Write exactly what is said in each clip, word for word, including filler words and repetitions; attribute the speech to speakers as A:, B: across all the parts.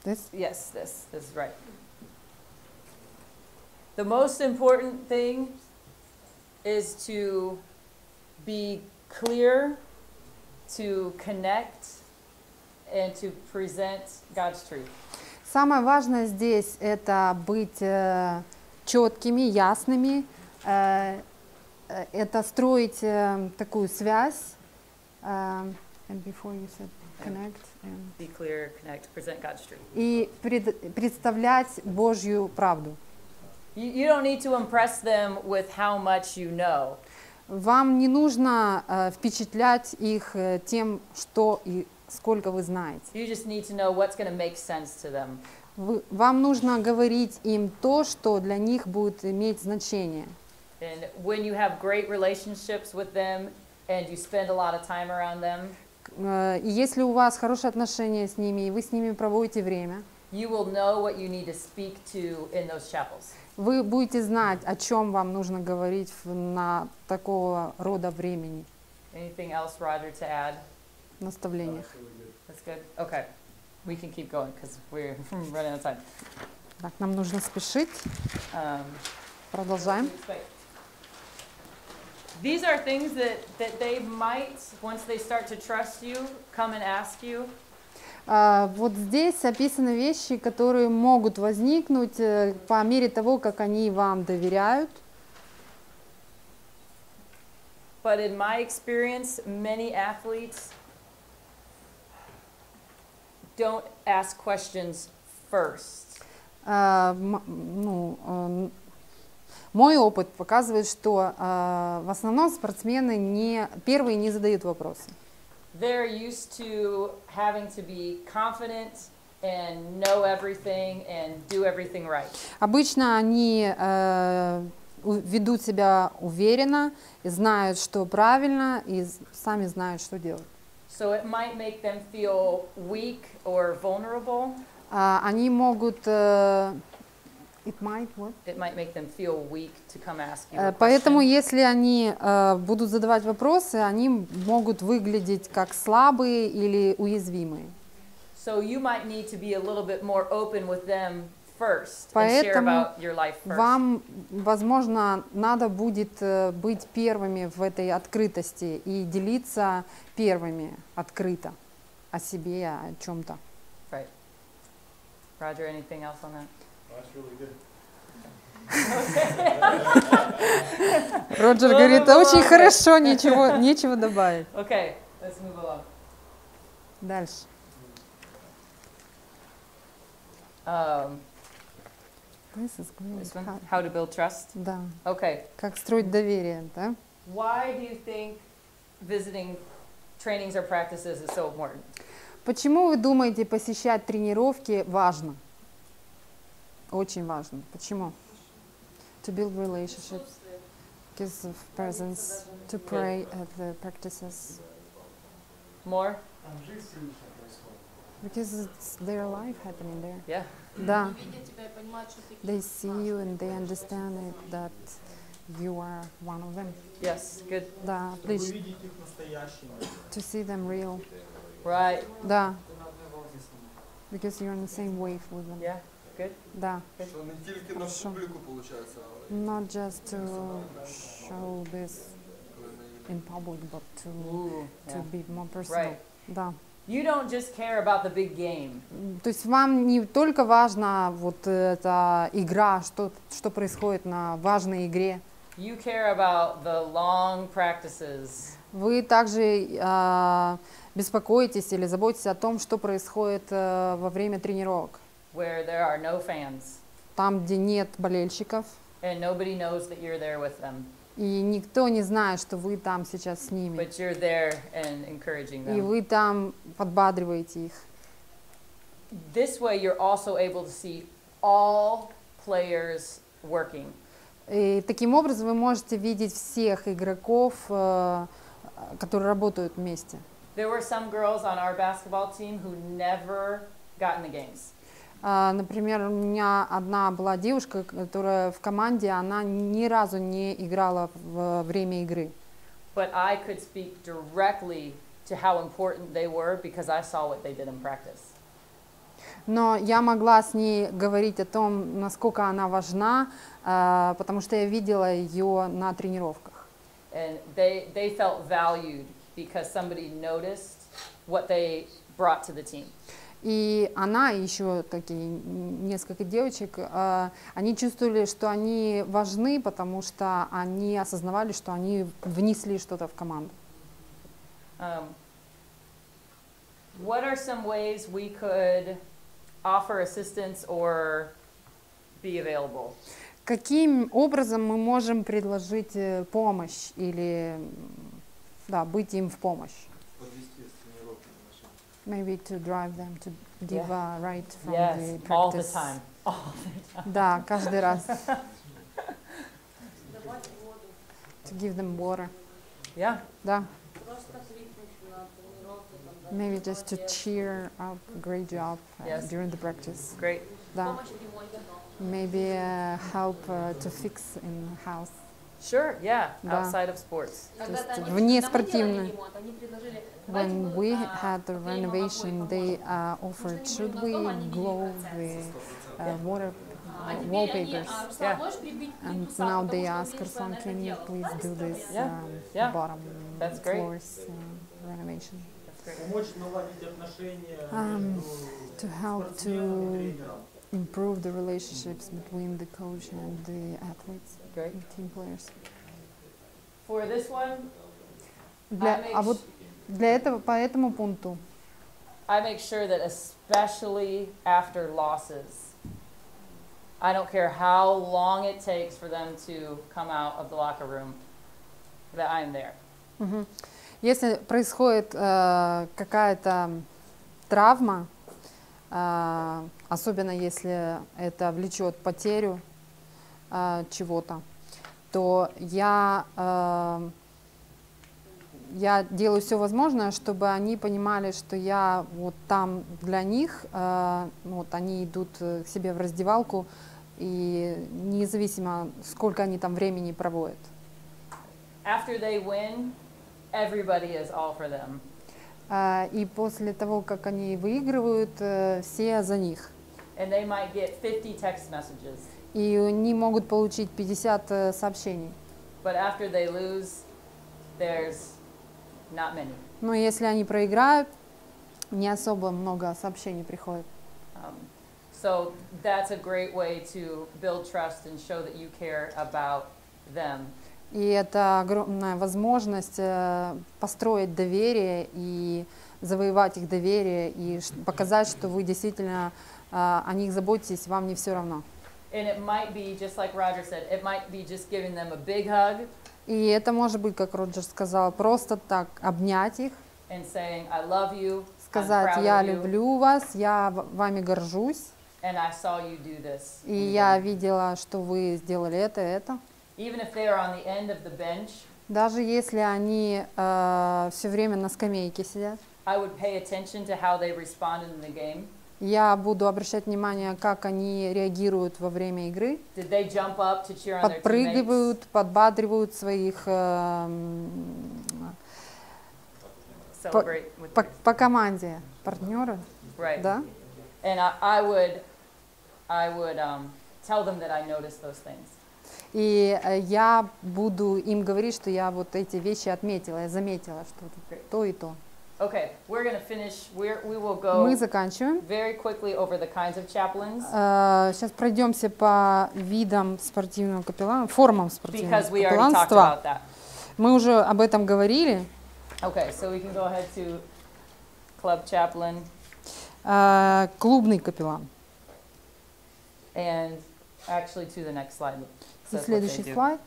A: This?
B: Yes, this, this is right. The most important thing is to be clear, to connect, and to present God's truth.
A: Самое важное здесь это быть э, четкими, ясными, э, э, это строить э, такую связь. Uh, and before you said connect. And
B: Be clear, connect, present God's truth.
A: И пред, представлять Божью правду.
B: You, you don't need to impress them with how much you know.
A: Вам не нужно э, впечатлять их э, тем, что и сколько вы знаете.
B: You just need to know what's going to make sense to them.
A: Вы, вам нужно говорить им то, что для них будет иметь значение.
B: And when you have great relationships with them and you spend a lot of time around them,
A: Э, И если у вас хорошие отношения с ними, и вы с ними проводите время,
B: you will know what you need to speak to in those chapels.
A: вы будете знать, о чем вам нужно говорить в- на такого рода времени,
B: Anything else, Roger, to add?
A: наставлениях.
B: That's good. Okay, we can keep going because we're running out of time.
A: Так, нам нужно спешить.
B: Um,
A: Продолжаем.
B: These are things that, that they might, once they start to trust you, come and ask you.
A: А, Вот здесь описаны вещи, которые могут возникнуть э, по мере того, как они вам доверяют.
B: But in my experience, many athletes don't ask questions first.
A: А, м- ну, э, Мой опыт показывает, что э, в основном спортсмены не, первые не задают вопросы.
B: They're used to having to be confident and know everything and do everything right.
A: Обычно они э, у- ведут себя уверенно, и знают, что правильно, и з- сами знают, что делать.
B: So it might make them feel weak or vulnerable.
A: А, они могут... э, it might what?
B: It might make them feel weak to come ask you
A: Э,
B: a
A: Поэтому,
B: question.
A: если они э, будут задавать вопросы, они могут выглядеть как слабые или уязвимые.
B: So you might need to be a little bit more open with them first and share
A: Поэтому
B: about your life first.
A: Вам, возможно, надо будет э, быть первыми в этой открытости и делиться первыми открыто о себе, о чем-то.
B: Right. Roger, anything else on that?
C: That's really good.
A: Роджер
B: Ну,
A: говорит,
B: ну,
A: очень
B: ладно.
A: хорошо, ничего, нечего добавить.
B: Okay, let's move along.
A: Дальше.
B: Um,
A: This is great.
B: this one,
A: How-
B: how to build trust.
A: Да,
B: Okay.
A: как строить доверие, да?
B: Why do you think visiting trainings or practices is so important?
A: Почему вы думаете, посещать тренировки важно? Очень важно. Почему? To build relationships, because of presence, to pray at the practices,
B: More?
C: Там жизнь сильнейшая происходит.
A: because it's their life happening there.
B: Yeah.
A: Да,
D: Видят тебя и понимают, что ты
A: they see you and they understand it, that you are one of them.
B: Yes. Good.
A: Да,
C: Чтобы
A: отлично.
C: увидеть их настоящими.
A: To see them real.
B: Right.
A: Да,
C: Ти на одній волні з ними.
A: because you're on the same wave with them.
B: Yeah. Good.
A: Да,
E: Що не тільки на
A: Хорошо.
E: публіку, виходить, але
A: not just to show this
E: коли на
A: in public, but to,
B: Ooh.
A: to
B: Yeah.
A: be more personal.
B: Right.
A: Да.
B: You don't just care about the big game.
A: М, То есть вам не только важна вот эта игра, что, что происходит на важной игре.
B: You care about the long practices.
A: Вы также а, беспокоитесь или заботитесь о том, что происходит а, во время тренировок.
B: Where there are no fans
A: Там, где нет болельщиков,
B: and nobody knows that you're there with them,
A: и никто не знает, что вы там сейчас с ними.
B: but you're there and encouraging
A: И
B: them.
A: вы там подбадриваете их.
B: This way you're also able to see all players working.
A: И таким образом вы можете видеть всех игроков, э, которые работают вместе.
B: There were some girls on our basketball team who never got in the games.
A: А, Например, у меня одна была девушка, которая в команде, она ни разу не играла в время игры.
B: But I could speak directly to how important they were because I saw what they did in practice.
A: Но я могла с ней говорить о том, насколько она важна, э, потому что я видела ее на тренировках.
B: And they, they felt valued because somebody noticed what they brought to the team.
A: И она, и еще такие несколько девочек, э, они чувствовали, что они важны, потому что они осознавали, что они внесли что-то в команду.
B: Um, what are some ways we could offer assistance or be available?
A: Каким образом мы можем предложить э, помощь или да, быть им в помощь?
E: Подвести с тренировки наши.
A: Maybe to drive them to give a ride from
B: Yes,
A: the
B: all the
A: practice.
B: time. All the time.
A: Да, каждый раз.
D: Давать воду,
A: To give them water.
B: Yeah.
A: Да.
D: просто крикнуть на тренировке, там,
A: Maybe just to cheer up. Great job uh,
B: Yes.
A: during the practice.
B: Great.
A: Да.
D: помощь в ремонте дома.
A: Maybe uh, help uh, to fix in the house.
B: Sure, yeah,
A: Да.
B: outside of sports.
D: Когда-то они-
A: вне
D: когда мы
A: спортивной.
D: делали ремонт, они предложили, давайте
A: When
D: мы,
A: we
D: а,
A: had the
D: поклеим вам
A: renovation,
D: обои
A: they
D: по
A: uh, offered, should we glow the uh, water
D: А
A: uh,
D: теперь они,
A: wallpapers?
D: а, Руслан,
B: Yeah.
D: можешь прибить
A: And
D: плитку сам,
A: now
D: потому
A: they
D: что он
A: ask
D: видишь, что она
A: Ruslan,
D: это
A: can you
D: делала.
A: please
D: Да,
A: do this
D: быстро,
A: um,
B: Yeah.
A: bottom
B: That's great.
A: floors uh, renovation?
B: That's great.
C: Помочь наладить отношения
A: Um,
C: между
A: to help
C: спортсменом и
A: to
C: тренером.
A: improve the relationships between the coach and the athletes,
B: Great.
A: and team players.
B: For this one,
A: Для,
B: I make
A: а вот для этого, по этому пункту,
B: I make sure that especially after losses, I don't care how long it takes for them to come out of the locker room, that I'm there.
A: мгм. Если происходит э, какая-то травма, э, особенно если это влечет потерю э, чего-то, то я, э, я делаю все возможное, чтобы они понимали, что я вот там для них, э, вот они идут э, к себе в раздевалку, и независимо, сколько они там времени проводят.
B: After they win, everybody is all for them.
A: А, И после того, как они выигрывают, э, все за них.
B: And they might get fifty text messages.
A: И они могут получить пятьдесят э, сообщений.
B: But after they lose, there's not many.
A: Но если они проиграют, не особо много сообщений приходит.
B: Um, so that's a great way to build trust and show that you care about them.
A: И это огромная возможность э, построить доверие и завоевать их доверие, и ш- показать, что вы действительно э, о них заботитесь, вам не все равно.
B: And it might be, just like Roger said, it might be just giving them a big hug
A: И это может быть, как Роджер сказал, просто так обнять их,
B: and saying, I love you, I'm
A: сказать:
B: proud
A: «Я
B: of you,
A: люблю вас, я в- вами горжусь,
B: and I saw you do this.
A: и
B: in the
A: я
B: game».
A: видела, что вы сделали это, это».
B: Even if they are on the end of the bench,
A: Даже если они все время на скамейке сидят,
B: I would pay attention to how they responded in the game.
A: я буду обращать внимание, как они реагируют во время игры,
B: Did they jump up to cheer on their teammates?
A: подпрыгивают, подбадривают своих э, м,
B: Celebrate with
A: по,
B: their-
A: по команде партнеры,
B: right.
A: да?
B: And I, I would, I would um, tell them that I noticed those things.
A: И э, я буду им говорить, что я вот эти вещи отметила, я заметила, что
B: Great.
A: то и то.
B: Okay, we're going to finish. We're, we will go
A: Мы заканчиваем.
B: very quickly over the kinds of chaplains
A: Сейчас пройдемся по видам спортивного капеллана, формам спортивного
B: because we already talked
A: капелланства.
B: about that.
A: Мы уже об этом говорили.
B: Okay, so we can go ahead to club chaplain
A: Э, Клубный капеллан.
B: and actually to the next slide. that
A: И
B: says what they
A: следующий
B: do.
A: слайд.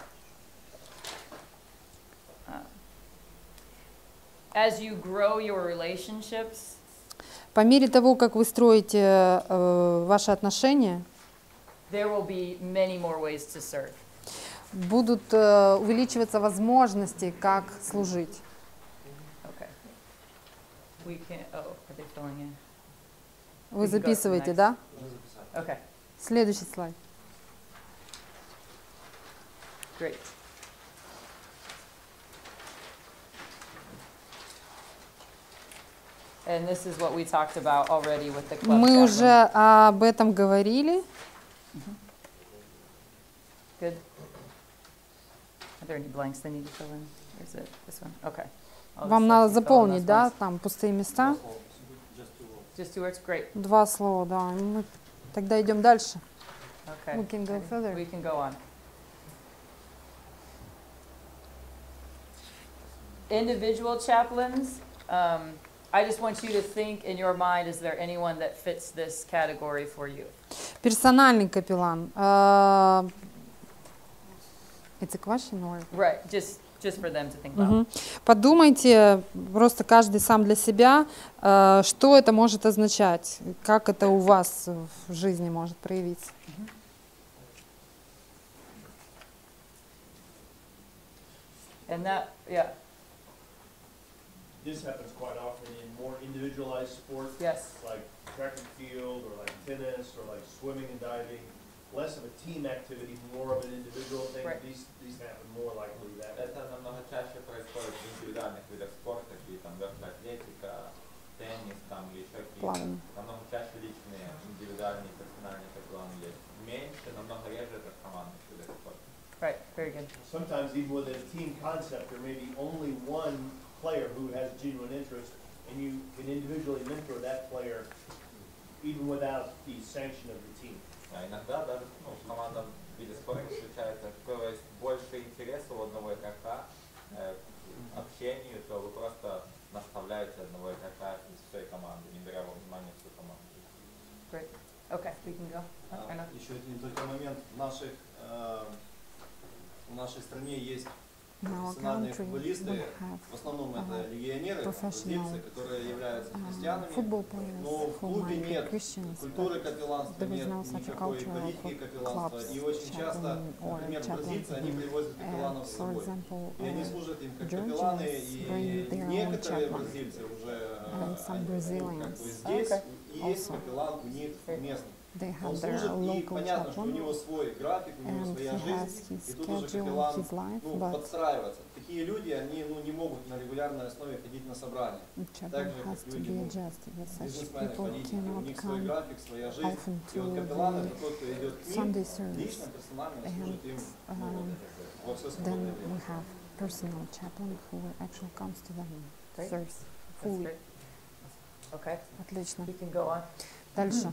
B: As you grow your relationships,
A: По мере того, как вы строите э, ваши отношения,
B: there will be many more ways to serve.
A: будут э, увеличиваться возможности, как служить.
B: Okay. We can. Oh, are they filling in?
A: Вы
B: We can go to the
A: записываете,
B: next.
A: да?
B: Okay,
A: Следующий слайд.
B: great. And this is what we talked about already with the club
A: Мы
B: chaplain.
A: уже об этом говорили.
B: Good. Are there any blanks they need to fill in? Or is it this one? Okay. I'll
A: Вам
B: just
A: надо
B: let you fill in
A: заполнить,
B: those
A: да,
B: blanks.
A: там пустые места.
E: Just two words.
B: Just two words? Great.
A: Два слова, да. Мы тогда идем дальше.
B: Okay.
A: We can go further.
B: We can go on. Individual chaplains, um, I just want you to think in your mind, is there anyone that fits this category for you?
A: Персональный капеллан. Uh, it's a question or...
B: Right, just just for them to think about.
A: Мгм. Подумайте, просто каждый сам для себя, э, что это может означать, как это у вас в жизни может проявиться.
B: And that, yeah,
F: This happens quite often in more individualized sports,
B: yes,
F: like track and field, or like tennis, or like swimming and diving. Less of a team activity, more of an individual thing.
B: Right.
F: These, these happen more likely that way.
E: Это намного чаще происходит в индивидуальных видах спорта, какие там легкая атлетика, теннис там или еще какие-то.
A: Плавание.
E: Намного чаще личные, индивидуальные, персональные капелланы есть. Меньше, намного реже это в командных видах спорта.
B: right, very good.
F: Sometimes even with a team concept, there may be only one player who has genuine interest, and you can individually mentor that player even without the sanction of the team.
E: А иногда даже ну, в командном виде спорта случается, когда есть больше интереса у одного игрока э, к общению, то вы просто наставляете одного игрока из всей команды, не беря во внимание всю команду.
B: Great. Okay, we can go.
G: А,
B: Oh, Arnaud.
G: Еще один только момент. В наших, э, в нашей стране есть
A: In our
G: профессиональные
A: country, we
G: футболисты,
A: have
G: в основном
A: uh,
G: это легионеры,
A: professional,
G: бразильцы, которые являются
A: um,
G: христианами,
A: football players
G: но в
A: who
G: клубе
A: might be
G: нет
A: Christians,
G: культуры
A: but
G: капелланства,
A: there is
G: нет
A: no such a
G: никакой
A: culture
G: политики
A: of
G: капелланства.
A: clubs,
G: И очень часто,
A: chaplain or
G: например,
A: chaplain.
G: бразильцы, они привозят
A: And,
G: капелланов с
A: for
G: собой.
A: example,
G: И они
A: uh,
G: служат им как капелланы,
A: Georgians bring
G: и
A: their own
G: некоторые
A: chaplain.
G: бразильцы уже
A: And some
G: они, ну, как бы
A: Brazilians
G: здесь
B: Okay.
G: есть
A: also.
G: капеллан у них местный.
A: they
G: Он
A: have their
G: служит, и
A: local
G: понятно, что у
A: chaplain,
G: него свой график, у него
A: and
G: своя
A: he has
G: жизнь,
A: his
G: и тут уже
A: schedule,
G: капеллан
A: his life,
G: ну,
A: but
G: подстраиваться. Такие люди, они ну, не могут на регулярной основе ходить на собрания.
A: chaplain
G: Так же,
A: has
G: как
A: to
G: люди,
A: be
G: ну,
A: adjusted. But such
G: бизнесмены,
A: people
G: политики, у
A: cannot
G: них свой
A: come
G: график, своя жизнь.
A: often
G: И вот
A: to
G: капеллан
A: the
G: это тот, кто идет к ним,
A: Sunday service.
G: лично, персонально
A: And,
G: служит им ну,
A: um,
G: во все
A: Then
G: свободное
A: we
G: время.
A: have personal chaplain who actually comes to them and
B: Great.
A: serves
B: That's
A: fully.
B: great. Okay,
A: Отлично.
B: we can go on.
A: Дальше.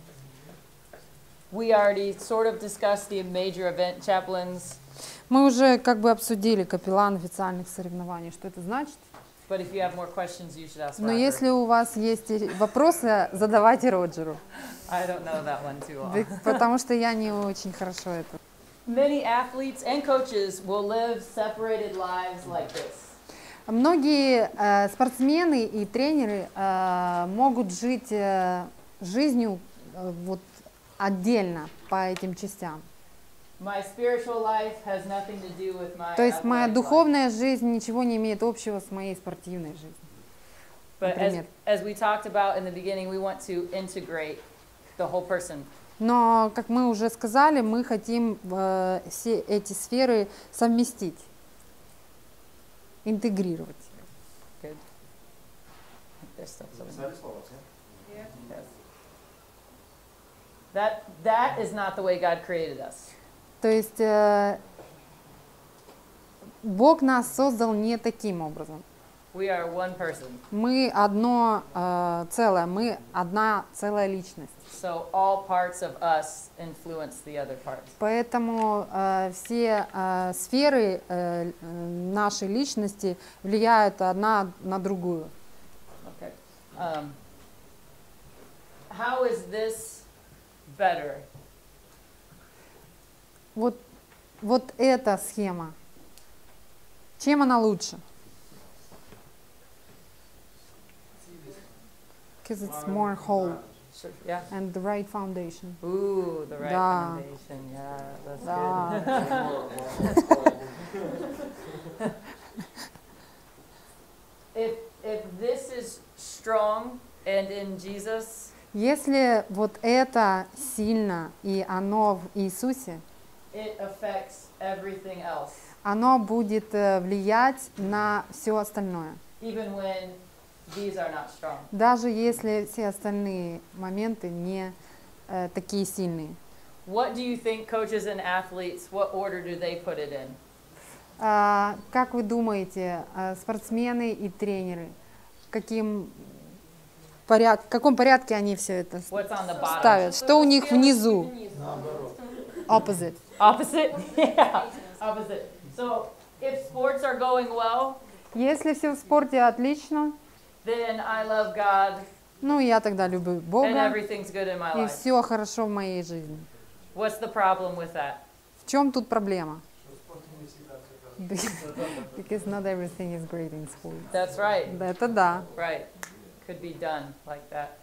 B: We already sort of discussed the major event chaplains,
A: Мы уже как бы обсудили капеллан официальных соревнований, что это значит.
B: but if you have more questions, you should ask
A: Но
B: Roger.
A: если у вас есть и вопросы, задавайте Роджеру,
B: I don't know that one too well.
A: Ведь- потому что я не очень хорошо это.
B: Many athletes and coaches will live separated lives like this.
A: Многие э, спортсмены и тренеры э, могут жить э, жизнью э, вот отдельно по этим частям.
B: My spiritual life has nothing to do with my
A: То есть моя
B: athletic life.
A: духовная жизнь ничего не имеет общего с моей спортивной жизнью.
B: But as,
A: Например.
B: as we talked about in the beginning, we want to integrate the whole person.
A: Но, как мы уже сказали, мы хотим э, все эти сферы совместить, интегрировать.
B: Good. There's still something.
F: Записали слова, нет?
B: Yes. That, that is not the way God created us.
A: То есть э, Бог нас создал не таким образом.
B: We are one person.
A: Мы одно э, целое, мы одна целая личность.
B: So all parts of us influence the other parts.
A: Поэтому э, все э, сферы э, э, нашей личности влияют одна на другую.
B: Okay. Um, how is this better?
A: Вот, вот эта схема, чем она лучше? Because it's more whole
B: Sure. Yeah.
A: and the right foundation.
B: Ooh, the right
A: Да.
B: foundation. Yeah, that's
A: Да.
B: good. If if this is strong and in Jesus,
A: Если вот это сильно и оно в Иисусе,
B: it affects everything else.
A: оно будет э, влиять на все остальное.
B: Even when these are not strong.
A: даже если все остальные моменты не э, такие сильные.
B: What do you think coaches and athletes, what order do they put it in?
A: А, как вы думаете, а, спортсмены и тренеры, каким поряд... в каком порядке они все это с-
B: What's on the bottom?
A: ставят? Что у них внизу?
D: Вниз.
A: Opposite.
B: Opposite? Yeah, opposite. So if sports are going well,
A: Если все в спорте отлично,
B: then I love God
A: ну я тогда люблю
B: and
A: Бога,
B: everything's good in my
A: и
B: life.
A: все хорошо в моей жизни.
B: What's the problem with that?
A: В чем тут проблема?
G: Что в спорте не всегда все хорошо.
A: Because not everything is great in sport.
B: That's right.
A: Да, это да.
B: Right. Could be done like that.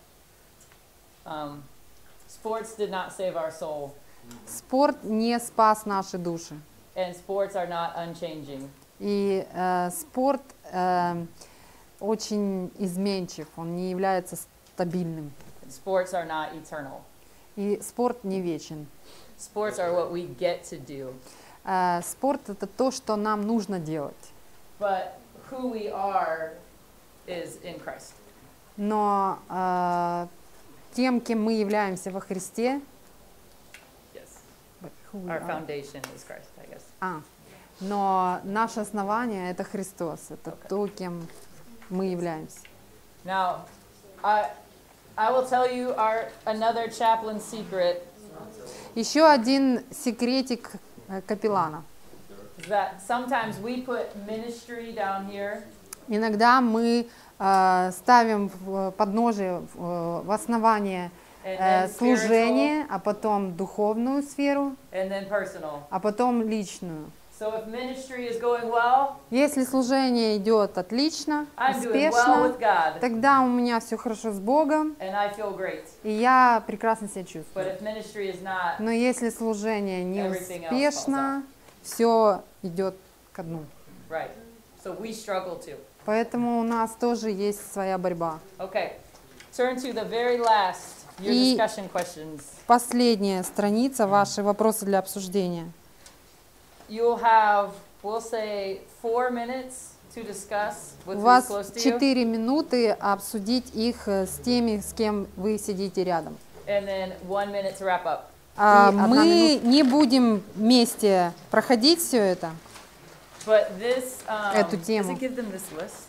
B: Um, sports did not save our soul,
A: Спорт не спас наши души.
B: and sports are not unchanging.
A: И э, спорт э, очень изменчив, он не является стабильным.
B: Sports are not eternal.
A: И спорт не вечен.
B: Sports are what we get to do.
A: Э, спорт это то, что нам нужно делать.
B: But who we are is in Christ.
A: Но э, тем, кем мы являемся во Христе,
B: Yes.
A: but who we
B: Our
A: are-
B: foundation is Christ, I guess.
A: А, но наше основание это Христос, это
B: Okay.
A: то, кем мы являемся.
B: Now, I, I will tell you our another chaplain secret
A: Еще один секретик э, капеллана.
B: is that sometimes we put ministry down here
A: Иногда мы э, ставим в подножие, в, в основание
B: and
A: э,
B: then spiritual
A: служение, а потом духовную сферу,
B: and then personal.
A: а потом личную.
B: So if ministry is going well,
A: Если служение идет отлично,
B: I'm doing well
A: успешно,
B: with God
A: тогда у меня все хорошо с Богом,
B: and I feel great.
A: и я прекрасно себя
B: But
A: чувствую.
B: if ministry is not,
A: Но если служение не
B: Everything else
A: успешно, все идет ко дну.
B: right. So we struggle too.
A: Поэтому у нас тоже есть своя борьба.
B: Okay. Turn to the very last, your
A: И-
B: discussion questions.
A: Последняя страница, ваши вопросы для обсуждения.
B: You'll have, we'll say, four minutes to discuss
A: У
B: with who's
A: вас
B: close to you.
A: четыре минуты обсудить их э, с теми, с кем вы сидите рядом.
B: And then one minute to wrap up.
A: А одна мы не будем вместе проходить все это.
B: But this, um,
A: Эту
B: does
A: тему.
B: it give them this list?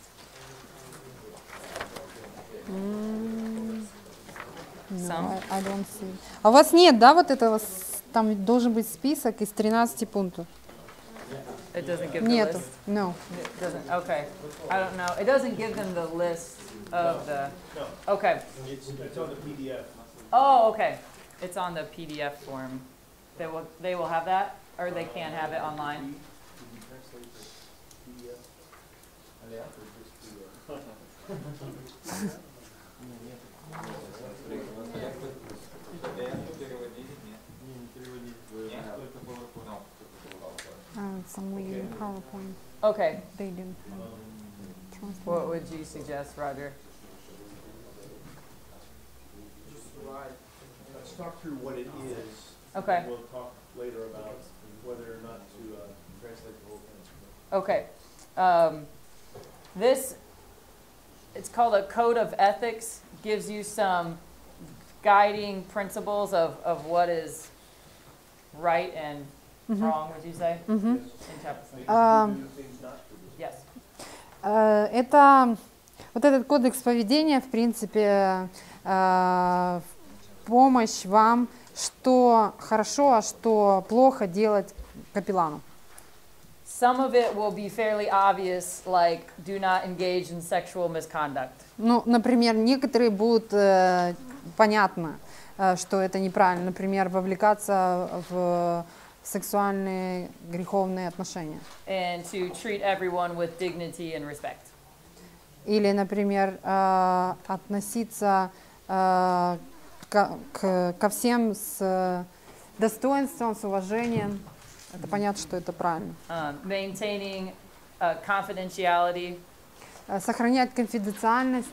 A: No,
B: Some?
A: I- I don't see. А у вас нет, да, вот этого, с- там должен быть список из тринадцати пунктов?
B: It doesn't give the
A: Нету.
B: list.
A: No.
B: It doesn't, okay. I don't know. It doesn't give them the list of the,
F: No,
B: okay.
F: it's, it's on the P D F.
B: Oh, okay. It's on the P D F form. They will, they will have that, or they can have it online?
F: Did you translate the P D F? Yeah, or just P D F?
E: Переводили? Нет.
G: Не, не переводить,
E: Нет?
G: только PowerPoint.
E: No.
A: Uh, some way in PowerPoint.
B: Okay.
A: They didn't translate.
B: What would you suggest, Roger?
F: Let's talk through what it is.
B: Okay.
F: and We'll talk later about whether or not to uh, translate the whole thing.
B: Okay. Um, this, it's called a code of ethics, gives you some guiding principles of, of what is right and wrong, would you say?
A: Мгм.
B: In Jefferson.
A: А,
F: Do things not to do.
B: Yes.
A: Э, Это вот этот кодекс поведения, в принципе, э, помощь вам, что хорошо, а что плохо делать капеллану.
B: Some of it will be fairly obvious, like do not engage in sexual misconduct.
A: Ну, например, некоторые будут э, понятно, э, что это неправильно. Например, вовлекаться в сексуальные греховные отношения.
B: And to treat everyone with dignity and respect.
A: Или, например, э, относиться э, ко, к- ко всем с э, достоинством, с уважением. Это понятно, что это правильно.
B: Um, maintaining uh, confidentiality.
A: Э, Сохранять конфиденциальность.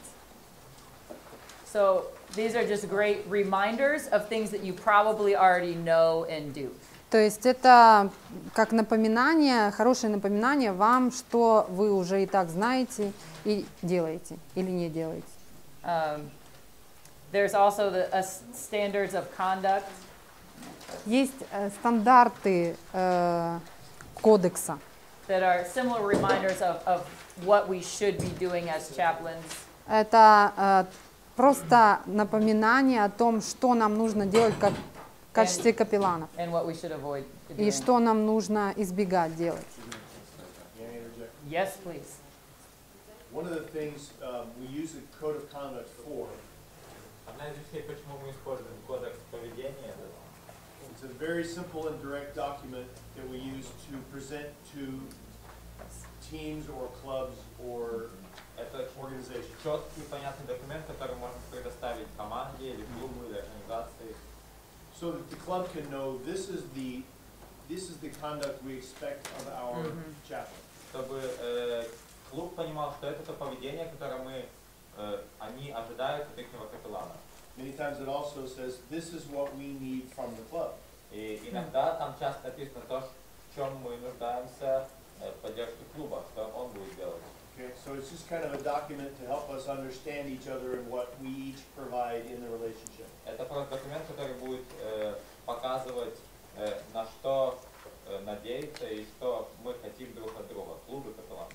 B: So these are just great reminders of things that you probably already know and do.
A: То есть это как напоминание, хорошее напоминание вам, что вы уже и так знаете и делаете или не делаете.
B: Um, there's also the uh, standards of conduct.
A: Есть э, стандарты э, кодекса,
B: That are similar reminders of, of what we should be doing as chaplains.
A: это э, просто напоминание о том, что нам нужно делать как в качестве капелланов
B: And what we should avoid
A: и
B: doing.
A: что нам нужно избегать делать.
G: May I interject?
B: Yes, please.
G: One of the things um, we use the code of conduct for,
E: Одна из вещей, почему мы используем кодекс поведения,
G: it's a very simple and direct document that we use to present to teams or clubs or
E: это
G: organizations.
E: четкий, понятный документ, который можно предоставить команде или клубу или организации,
G: So that the club can know this is the, this is the conduct we expect of our
B: Mhm.
G: chaplain.
E: чтобы э, клуб понимал, что это то поведение, которое мы, э, они ожидают от их капеллана.
G: Many times it also says, this is what we need from the club.
E: И иногда там часто написано то, в чем мы нуждаемся э, в поддержке клуба, что он будет делать.
G: Okay, so it's just kind of a document to help us understand each other and what we each provide in the relationship.
E: Это просто документ, который будет э, показывать, э, на что э, надеяться и что мы хотим друг от друга, клуб и капеллан.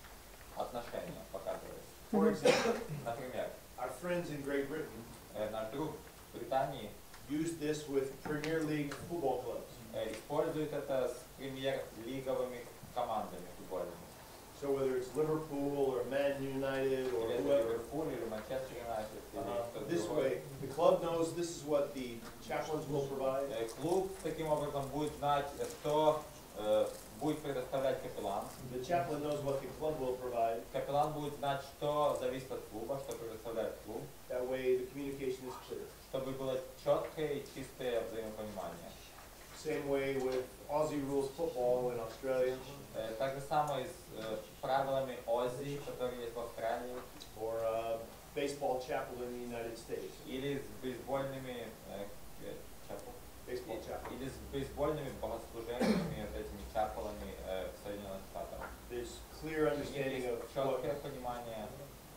E: Отношения показывает.
G: For example,
E: Например,
G: our friends in Great Britain
E: э, наш друг в Британии
G: use this with Premier League football clubs.
E: э, использует это с премьер-лиговыми командами футбольными.
G: So whether it's Liverpool or Man United or
E: Или это
G: whoever,
E: Ливерпуль, или Манчестер Юнайтед, или
G: uh,
E: кто-то
G: this
E: другой.
G: way, the club knows this is what the chaplains will provide.
E: Э, Клуб таким образом будет знать, э, что э, будет предоставлять капеллан.
G: The chaplain knows what the club will provide.
E: Капеллан будет знать, что зависит от клуба, что предоставляет клуб,
G: That way, the communication is clear.
E: чтобы было четкое и чистое взаимопонимание.
G: Same way with Aussie rules football in Australia,
E: Э, Так же самое с э, правилами ОЗИ, которые есть в Австралии,
G: or uh, baseball chapel in the United States.
E: или с бейсбольными э, э, чапел.
G: Baseball chapel.
E: Или с бейсбольными богослужениями, вот этими чапелами э, в Соединенных Штатах.
G: There's clear
E: У них
G: understanding
E: есть
G: of what,
E: четкое понимание,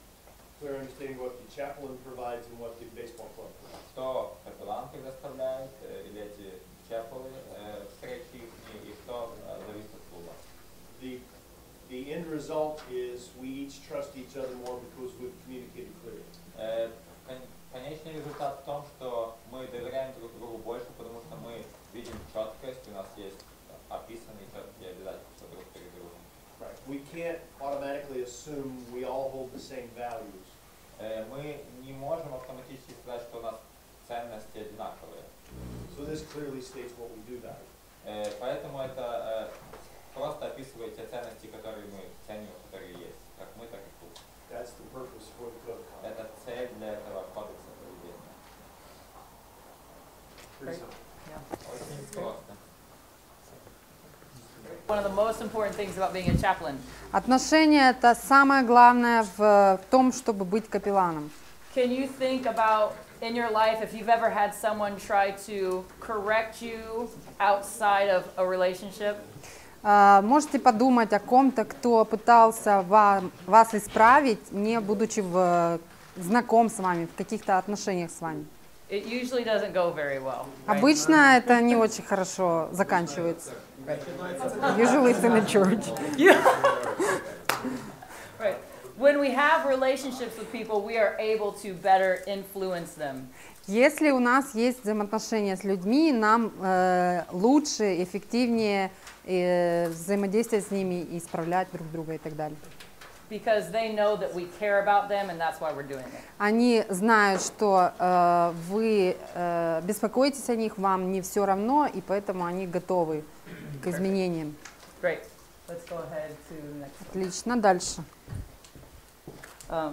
G: clear understanding what the chaplain provides and what the baseball club provides.
E: что капеллан предоставляет, э, или эти чапелы, э, встречи их, и что э, зависит от клуба.
G: The, the end result is we each trust each other more because we've communicated clearly.
E: Э, кон- Конечный результат в том, что мы доверяем друг другу больше, потому что мы видим четкость, у нас есть описанные четкие обязательства друг перед другом.
G: Right. We can't automatically assume we all hold the same values.
E: Э, Мы не можем автоматически сказать, что у нас ценности одинаковые.
G: So this clearly states what we do value.
E: Э, Поэтому это э, просто описывает те ценности, которые мы ценим, которые есть, как мы, так и клуб.
G: That's the purpose for the code of conduct.
E: Это цель для этого кодекса поведения.
G: Pretty simple.
E: Очень просто.
B: One of the most important things about being a chaplain.
A: Отношения – это самое главное в, в том, чтобы быть капелланом.
B: Can you think about in your life if you've ever had someone try to correct you outside of a relationship?
A: А, Можете подумать о ком-то, кто пытался ва- вас исправить, не будучи в, знаком с вами, в каких-то отношениях с вами.
B: It usually doesn't go very well. Right?
A: Обычно это не очень хорошо заканчивается. Usually it's in the church.
B: Right. When we have relationships with people, we are able to better influence them.
A: Если у нас есть взаимоотношения с людьми, нам э, лучше, эффективнее э, взаимодействовать с ними и исправлять друг друга и так далее.
B: Because they know that we care about them, and that's why we're doing it.
A: Они знают, что э, вы э, беспокоитесь о них, вам не все равно, и поэтому они готовы к изменениям.
B: Great. Let's go ahead to the next.
A: Отлично, дальше.
B: Um,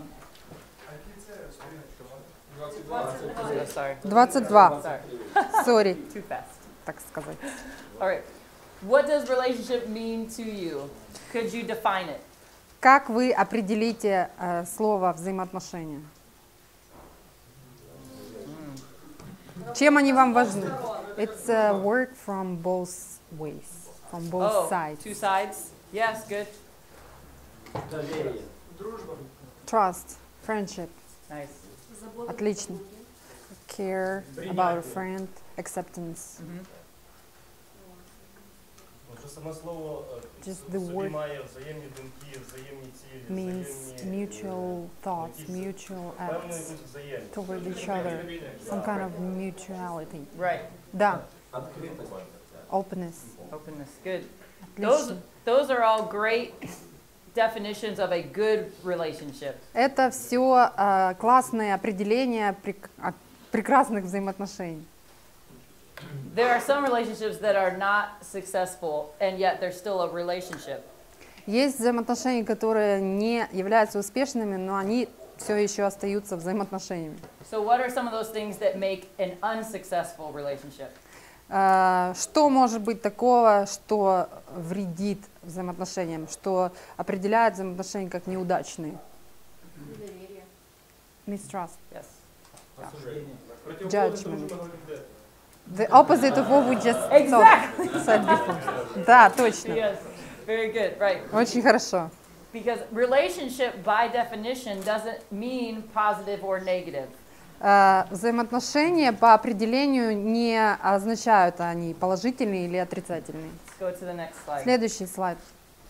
B: oh, sorry.
A: двадцать два.
B: Sorry.
A: Сори,
B: Too fast.
A: так сказать.
B: All right. What does relationship mean to you? Could you define it?
A: Как вы определите э, слово взаимоотношения? Чем они вам важны? It's a work from both ways, from both
B: Oh,
A: sides.
B: two sides? Yes, good.
C: Доверие.
A: Trust, friendship,
B: Nice.
D: Забота друг о
A: Отлично.
D: друге.
A: care about a friend, acceptance.
B: Mhm.
H: Вже саме слово е,
A: Just
H: в
A: the
H: собі
A: word
H: має взаємні думки, взаємні цілі,
A: Means
H: взаємні
A: mutual thoughts, mutual
H: певний
A: acts
H: якусь взаємність.
A: toward each other, some kind of mutuality.
B: Right.
A: Да,
E: Открытость.
A: openness.
B: Openness. Good. Those,
A: Отлично.
B: those are all great definitions of a good relationship.
A: Это все классные определения прек- а, прекрасных взаимоотношений.
B: There are some relationships that are not successful, and yet they're still a relationship.
A: Есть взаимоотношения, которые не являются успешными, но они все еще остаются взаимоотношениями.
B: So, what are some of those things that make an unsuccessful relationship?
A: А, Что может быть такого, что вредит взаимоотношениям, что определяет взаимоотношения как неудачные?
D: Недоверие.
A: Mistrust.
B: Yes.
C: Осуждение.
A: Judgment. The opposite of what we just
B: Exactly.
A: thought, said before. Да, точно.
B: Yes. Very good. Right.
A: Очень хорошо.
B: Because relationship, by definition, doesn't mean positive or negative.
A: А, Взаимоотношения по определению не означают они положительные или отрицательные.
B: Let's go to the next slide.
A: Следующий слайд.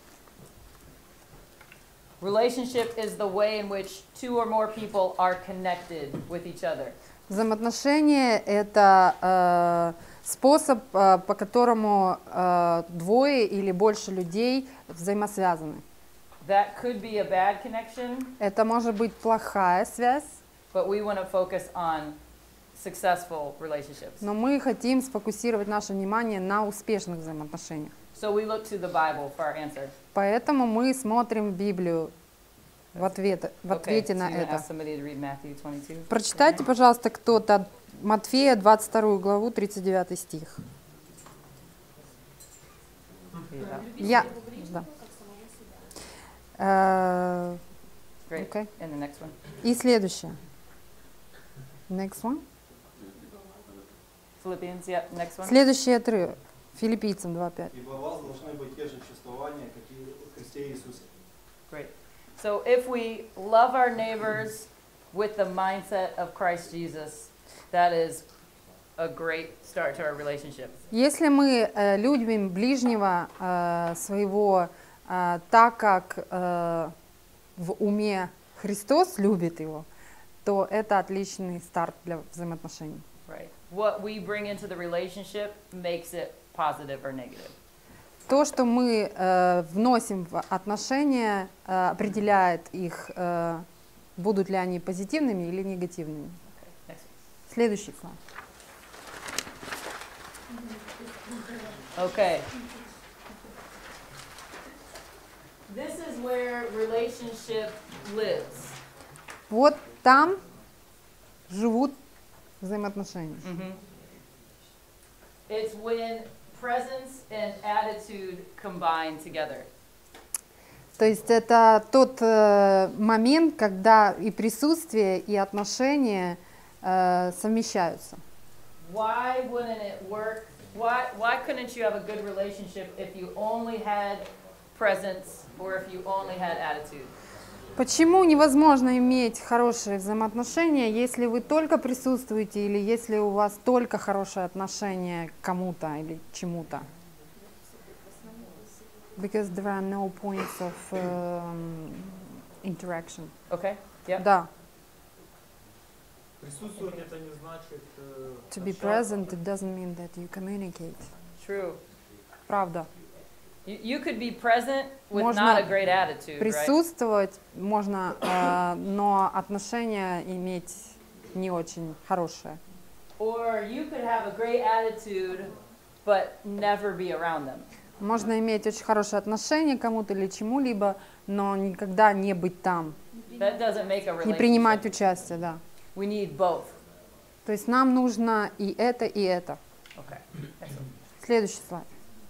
B: Relationship is the way in which two or more people are connected with each other.
A: Взаимоотношения — это э, способ, э, по которому э, двое или больше людей взаимосвязаны.
B: That could be a bad connection,
A: Это может быть плохая связь,
B: but we want to focus on successful relationships.
A: но мы хотим сфокусировать наше внимание на успешных взаимоотношениях.
B: So we look to the Bible for our answer.
A: Поэтому мы смотрим Библию в, ответ, в
B: Okay,
A: ответе
B: so
A: на
B: you're gonna
A: это.
B: ask somebody to read Matthew twenty-two.
A: Прочитайте, пожалуйста, кто-то Матфея двадцать вторую главу, тридцать девятый стих.
B: Yeah.
A: Я,
D: Говоришь
A: да.
D: как самого себя.
A: Э,
B: Great.
A: окей.
B: And the next one.
A: И следующее. Next one.
B: Philippians, yeah, next one.
A: Следующий отрывок. Филиппийцам два пять.
I: Ибо у вас должны быть те же чувствования, как и в Христе Иисусе.
B: Great. So if we love our neighbors with the mindset of Christ Jesus, that is a great start to our relationship.
A: Если мы э, любим ближнего э, своего э, так, как э, в уме Христос любит его, то это отличный старт для взаимоотношений.
B: Right. What we bring into the relationship makes it positive or negative.
A: То, что мы э, вносим в отношения, э, определяет их, э, будут ли они позитивными или негативными.
B: Okay. Next.
A: Следующий слайд.
B: Okay. This is where relationship lives.
A: Вот там живут взаимоотношения.
B: Mm-hmm. It's when presence and attitude combine together.
A: То есть это тот э, момент, когда и присутствие, и отношения э, совмещаются.
B: Why wouldn't it work? Why, why couldn't you have a good relationship if you only had presence or if you only had attitude?
A: Почему невозможно иметь хорошие взаимоотношения, если вы только присутствуете или если у вас только хорошее отношение к кому-то или чему-то? Because there are no points of um, interaction.
B: Okay? Yeah.
A: Да.
C: Присутствовать это не значит э,
A: To be
C: общаться.
A: present, it doesn't mean that you communicate.
B: True.
A: Правда.
B: You, you could be present with
A: Можно
B: not a great attitude, right?
A: Присутствовать можно, э, но отношения иметь не очень хорошие.
B: Or you could have a great attitude but never be around them.
A: Можно иметь очень хорошее отношение к кому-то или чему-либо, но никогда не быть там,
B: That doesn't make a
A: не принимать
B: relationship.
A: участие, да.
B: We need both.
A: То есть нам нужно и это, и это.
B: Okay. Excellent.
A: Следующий слайд.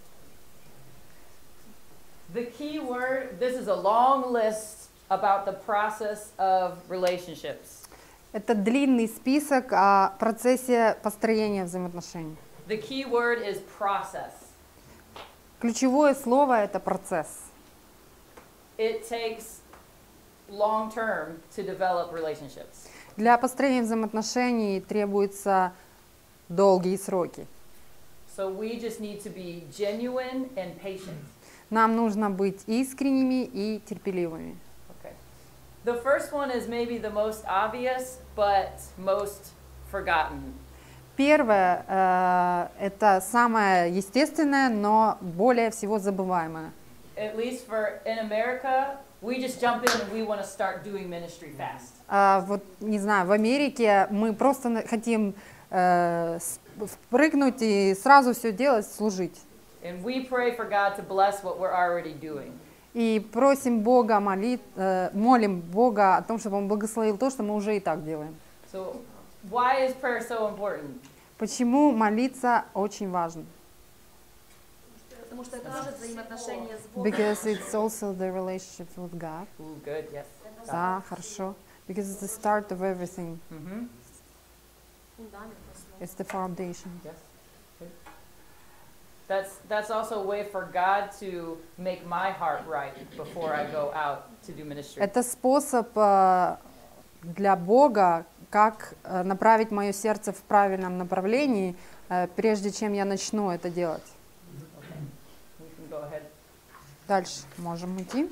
B: The key word, this is a long list about the process of relationships.
A: Это длинный список о процессе построения взаимоотношений.
B: The key word is process.
A: Ключевое слово – это процесс.
B: It takes long term to develop relationships.
A: Для построения взаимоотношений требуются долгие сроки.
B: So we just need to be genuine and patient.
A: Нам нужно быть искренними и терпеливыми.
B: Okay. The first one is maybe the most obvious, but most forgotten.
A: Первое э, – это самое естественное, но более всего забываемое.
B: At least for in America, we just jump in and we want to start doing ministry fast.
A: А вот, не знаю, в Америке мы просто на- хотим э, с- впрыгнуть и сразу все делать, служить.
B: And we pray for God to bless what we're already doing.
A: И просим Бога, молит, э, молим Бога о том, чтобы Он благословил то, что мы уже и так делаем.
B: So why is prayer so important?
A: Почему молиться очень важно?
D: Потому что это тоже взаимоотношения с Богом.
A: Because it's also the relationship with God.
B: Ooh, good, yes.
A: Да, хорошо. Because it's the start of everything.
B: Mm-hmm.
D: Фундамент, основа.
A: It's the foundation.
B: Yes. Good. That's that's also a way for God to make my heart right before I go out to do ministry.
A: Это способ э, для Бога, как э, направить мое сердце в правильном направлении, э, прежде чем я начну это делать.
B: Okay. We can go ahead.
A: Дальше можем идти.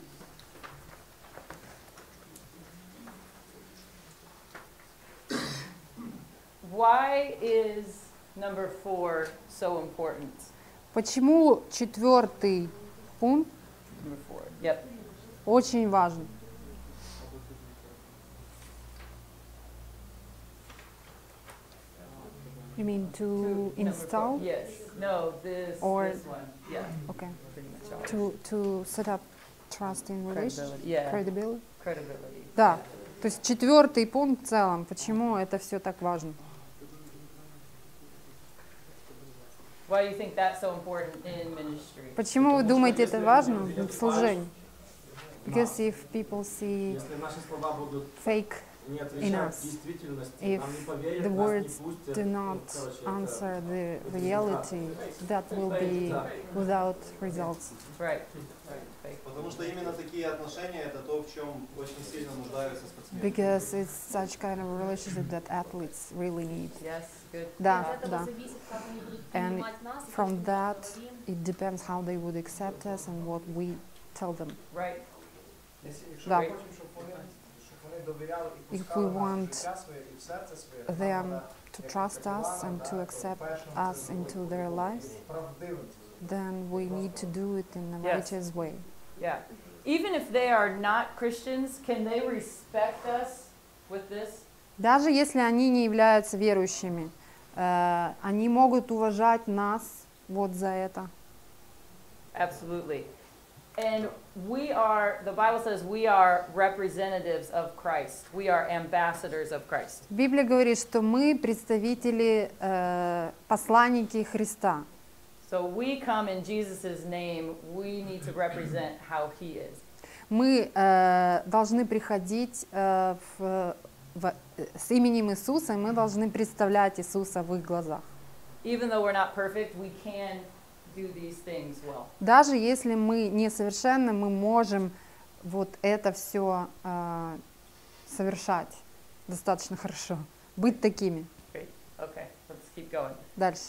B: Why is number four so important?
A: Почему четвертый пункт
B: Number four. Yep.
A: очень важен? You mean to
B: Two- number
A: install?
B: four. Yes. No, this
A: Or-
B: this one. Yeah.
A: Okay.
B: Pretty much all.
A: To to set up trust in relationship,
B: Credibility. Yeah.
A: credibility.
B: Credibility.
A: Да. То есть четвертый пункт в целом. Почему это все так важно?
B: Why do you think that's so important in ministry?
A: Почему вы думаете, это важно в служении? Because if people see
C: Если наши слова будут
A: fake,
C: не
A: in
C: отвечать
A: us,
C: действительности,
A: if
C: нам не поверят,
A: the
C: нас
A: words
C: не пустят.
A: do
C: Ну,
A: not
C: короче, это-
A: answer the reality, that will be without results.
B: Right. Right. Fake.
I: Потому что именно такие отношения это то, в чем очень сильно нуждаются спортсмены.
A: Because it's such kind of relationship that athletes really need.
B: Yes. Good.
A: Да,
D: От этого
A: да.
D: зависит, как они будут
A: And
D: принимать нас, и то,
A: from
D: что мы
A: that,
D: говорим.
A: it depends how they would accept us and what we tell them.
B: Right.
H: Якщо якщо
A: Да.
H: ми хочемо, щоб вони, щоб вони довіряли і
A: If
H: пускали
A: we
H: нас
A: want
H: в життя своє і в серце своє,
A: them
H: нам
A: to
H: як
A: trust us
H: християни,
A: and
H: да,
A: to
H: то
A: accept
H: першим
A: us
H: це
A: into
H: зробити
A: their lives,
H: правдивим це зробити.
A: then we need to do it in a
B: Yes.
A: righteous way.
B: Yeah. Even if they are not Christians, can they respect us with this?
A: Даже если они не являются верующими, э, они могут уважать нас вот за это.
B: Absolutely. And we are, the Bible says we are representatives of Christ. We are ambassadors of Christ.
A: Библия говорит, что мы представители, э, посланники Христа.
B: So we come in Jesus' name, we need to represent how he is.
A: Мы э, должны приходить э, в, в- с именем Иисуса, и мы должны представлять Иисуса в их глазах.
B: Even though we're not perfect, we can do these things well.
A: Даже если мы несовершенны, мы можем вот это все совершать достаточно хорошо, быть такими.
B: Great. Okay, let's keep going.
A: Дальше.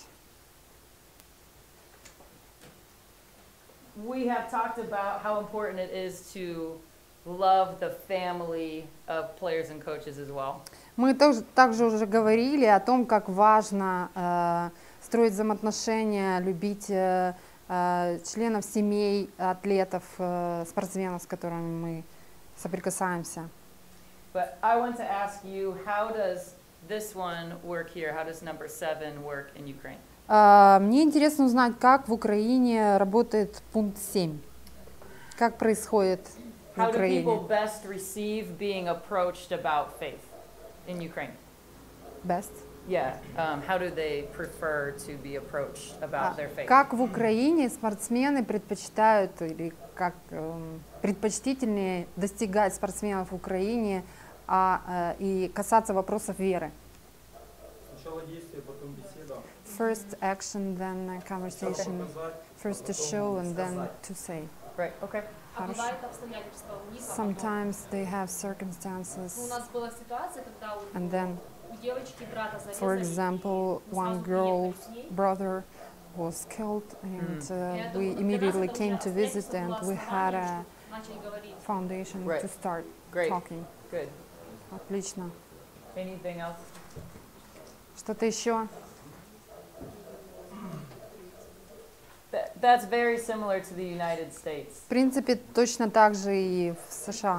B: We have talked about how important it is to love the family of players and coaches as well.
A: Мы тоже, также уже говорили о том, как важно э, строить взаимоотношения, любить э, э, членов семей, атлетов, э, спортсменов, с которыми мы соприкасаемся.
B: But I want to ask you, how does this one work here? How does number seven work in Ukraine?
A: Э, мне интересно узнать, как в Украине работает пункт семь. Как происходит в
B: How do
A: Украине?
B: people best receive being approached about faith in Ukraine?
A: Best.
B: Yeah, um, how do they prefer to be approached about
A: А
B: their faith?
A: Как в Украине спортсмены предпочитают или как эм, предпочтительнее достигать спортсменов в Украине а, э, и касаться вопросов веры?
C: Сначала действие, потом беседа.
A: First action, then a conversation.
C: Показать,
A: First to show and then to say.
B: Right, okay.
D: А
A: Хорошо.
D: бывают обстоятельства у них, а потом-
A: Sometimes they have
D: Ну, у
A: circumstances,
D: нас была ситуация, когда у,
A: and then,
D: у девочки брата
A: for
D: зарезали,
A: example,
D: и мы
A: one
D: сразу
A: girl's
D: приехали к ней.
A: brother was killed, and
B: Mm.
A: uh,
D: И это
A: we
D: вот как
A: immediately
D: раз это
A: came
D: уже
A: to visit,
D: обстоятельство
A: and
D: было
A: we had a
D: основанием, что начали говорить.
A: foundation
B: Right.
A: to start
B: Great,
A: talking.
B: good.
A: Отлично.
B: Anything else?
A: Что-то еще?
B: That, that's very similar to the United States.
A: В принципе, точно так же и в США.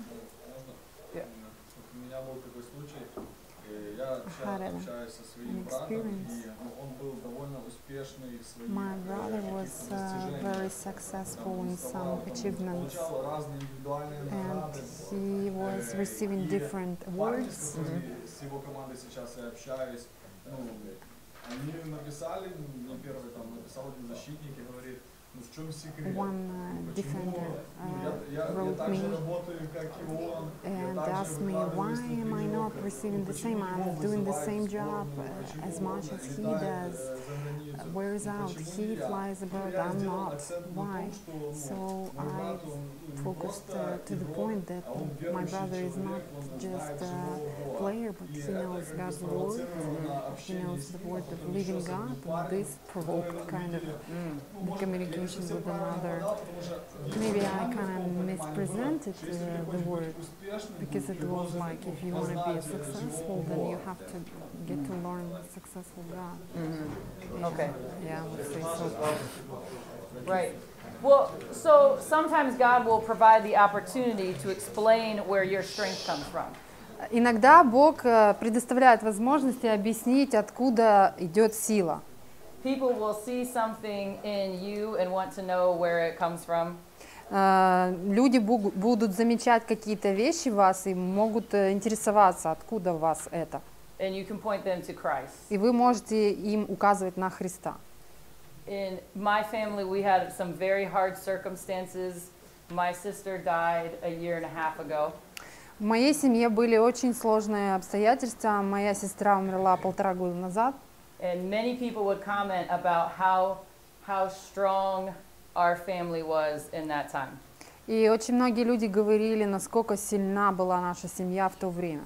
B: Yeah.
J: У меня был такой случай, э, я
A: Had
J: обща-
A: an
J: общаюсь со своим братом,
A: experience.
J: и ну, он был довольно успешный в своих
A: My
J: э,
A: brother was
J: каких-то
A: uh,
J: достижениях.
A: very
J: Там
A: successful
J: он
A: in
J: вставал,
A: some
J: там,
A: achievements,
J: получал разные индивидуальные
A: and
J: награды.
A: he was
J: Э,
A: receiving
J: и
A: different
J: парни, с
A: awards.
J: которыми с его командой сейчас я общаюсь, ну, они написали, мне первый там написал один защитник и говорит, ну в чем секрет?
A: One uh,
J: Почему
A: defender
J: ну,
A: uh,
J: я, я, я
A: wrote
J: так же
A: me
J: работаю, как и он, я
A: and
J: так же
A: asked me,
J: выкладываюсь
A: why
J: на
A: am I not
J: тренировках,
A: receiving
J: ну,
A: the same?
J: почему его
A: I'm doing the
J: вызывают
A: same
J: в
A: job
J: сборную,
A: uh,
J: почему
A: as
J: он
A: much as he
J: летает,
A: does.
J: э, за границу,
A: Uh, Wears
J: ну,
A: out,
J: почему
A: he
J: не я?
A: flies abroad,
J: Я
A: I'm
J: сделал
A: not.
J: акцент на
A: Why?
J: том, что, ну,
A: So
J: мой
A: I
J: брат, он, ну, не
A: focused
J: просто
A: uh, to the
J: игрок,
A: point that
J: а он
A: my
J: верующий
A: brother is not
J: человек, он
A: just
J: знает
A: a
J: живого Бога.
A: player, but
J: И
A: he
J: это
A: knows
J: как бы
A: God's word,
J: спровоцировало на
A: he
J: общение
A: knows
J: с
A: the
J: ним, а
A: word of
J: потом
A: living
J: еще с
A: God,
J: одним
A: and
J: парнем,
A: this provoked
J: который
A: kind of
J: увидели,
B: Mm.
J: ну, может, я не
A: communication
J: совсем
A: with
J: правильно
A: another.
J: подал, потому что в
A: Maybe
J: его
A: I
J: команде, в
A: kind of
J: моем понимании, было,
A: mispresented
J: что если ты
A: uh, the
J: хочешь
A: word,
J: быть успешным,
A: because it
J: ты
A: was
J: должен,
A: like
J: ну,
A: if you want to be
J: познать, э,
A: successful,
J: живого
A: then you
J: Бога.
A: have to get to learn successful God.
B: Mm-hmm.
A: Yeah.
B: Okay.
A: Yeah, I would say so.
B: Right. Well, so sometimes God will provide the opportunity to explain where your strength comes from.
A: Иногда Бог э, предоставляет возможности объяснить, откуда идет сила.
B: People will see something in you and want to know where it comes from.
A: Э, Люди буг- будут замечать какие-то вещи в вас и могут э, интересоваться, откуда у вас это.
B: And you can point them to Christ.
A: И вы можете им указывать на Христа.
B: In my family, we had some very hard circumstances. My sister died a year and a half ago.
A: В моей семье были очень сложные обстоятельства. Моя сестра умерла полтора года назад.
B: And many people would comment about how, how strong our family was in that time.
A: И очень многие люди говорили, насколько сильна была наша семья в то время.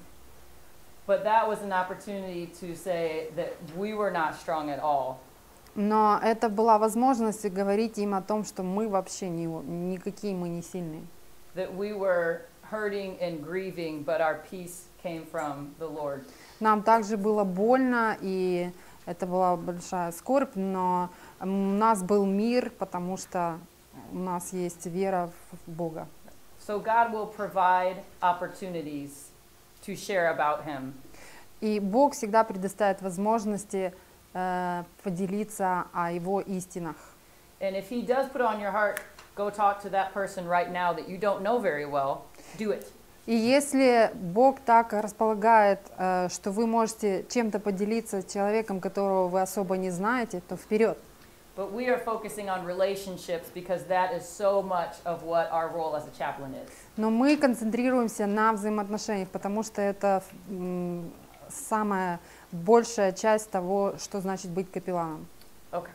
B: But that was an opportunity to say that we were not strong at all.
A: Но это была возможность говорить им о том, что мы вообще не, никакие мы не сильные.
B: That we were hurting and grieving, but our peace came from the Lord.
A: Нам также было больно, и это была большая скорбь, но у нас был мир, потому что у нас есть вера в Бога.
B: So God will provide opportunities to share about Him.
A: И Бог всегда предоставит возможности э, поделиться о Его истинах.
B: And if He does put on your heart, go talk to that person right now that you don't know very well, do it.
A: И если Бог так располагает, э, что вы можете чем-то поделиться с человеком, которого вы особо не знаете, то вперед.
B: But we are focusing on relationships because that is so much of what our role as a chaplain is.
A: Но мы концентрируемся на взаимоотношениях, потому что это м, самая большая часть того, что значит быть капелланом.
B: Okay.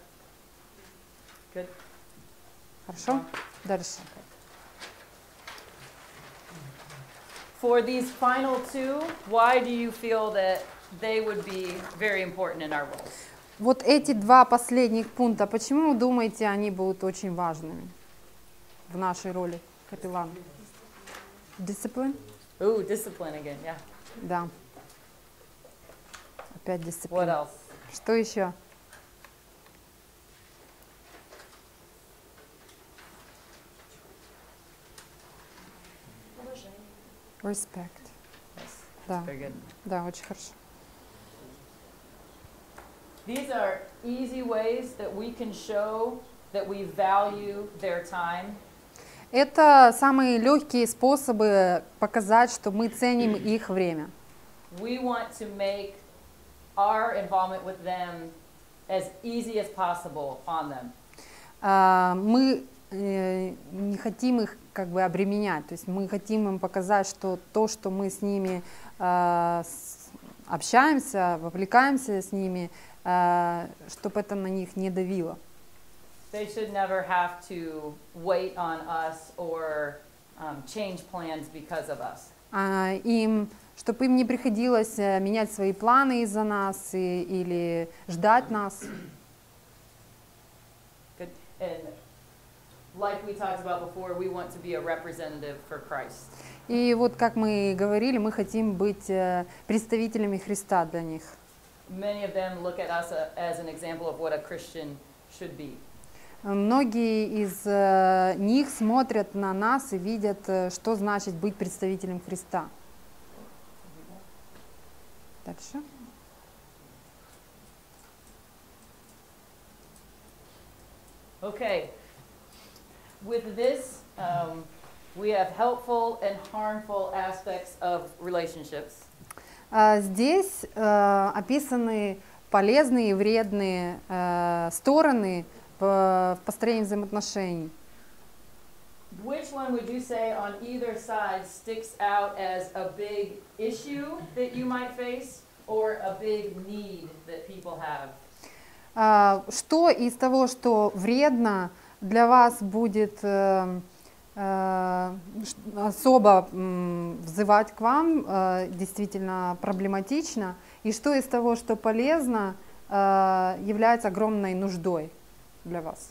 B: Good.
A: Хорошо? Дальше.
B: For these final two, why do you feel that they would be very important in our roles?
A: Вот эти два последних пункта, почему вы думаете, они будут очень важными в нашей роли капеллана? Discipline?
B: Ooh, discipline again, yeah.
A: Да. Опять
B: What
A: дисциплина.
B: else?
A: Что еще?
D: Уважение.
A: Respect.
B: Yes,
A: Да,
B: very good.
A: да, очень хорошо.
B: These are easy ways that we can show that we value their time.
A: Это самые легкие способы показать, что мы ценим их время.
B: We want to make our involvement with them as easy as possible on them.
A: А, Мы э, не хотим их как бы обременять, то есть мы хотим им показать, что то, что мы с ними а, с- общаемся, вовлекаемся с ними, чтобы это на них не давило.
B: They should never have to wait on us or um, change plans because of us.
A: А, им, чтобы им не приходилось менять свои планы из-за нас и, или ждать нас.
B: Good. And like we talked about before, we want to be a representative for Christ.
A: И вот, как мы говорили, мы хотим быть представителями Христа для них.
B: Many of them look at us as an example of what a Christian should be.
A: Многие из э, них смотрят на нас и видят, что значит быть представителем Христа. Дальше.
B: Okay. With this, um, we have helpful and harmful aspects of relationships.
A: Uh, здесь uh, описаны полезные и вредные uh, стороны в, в построении взаимоотношений.
B: Which one would you say on either side sticks out as a big issue that you might face or a big need that people have?
A: Uh, что из того, что вредно, для вас будет uh, uh, особо um, взывать к вам, uh, действительно проблематично, и что из того, что полезно, uh, является огромной нуждой для вас?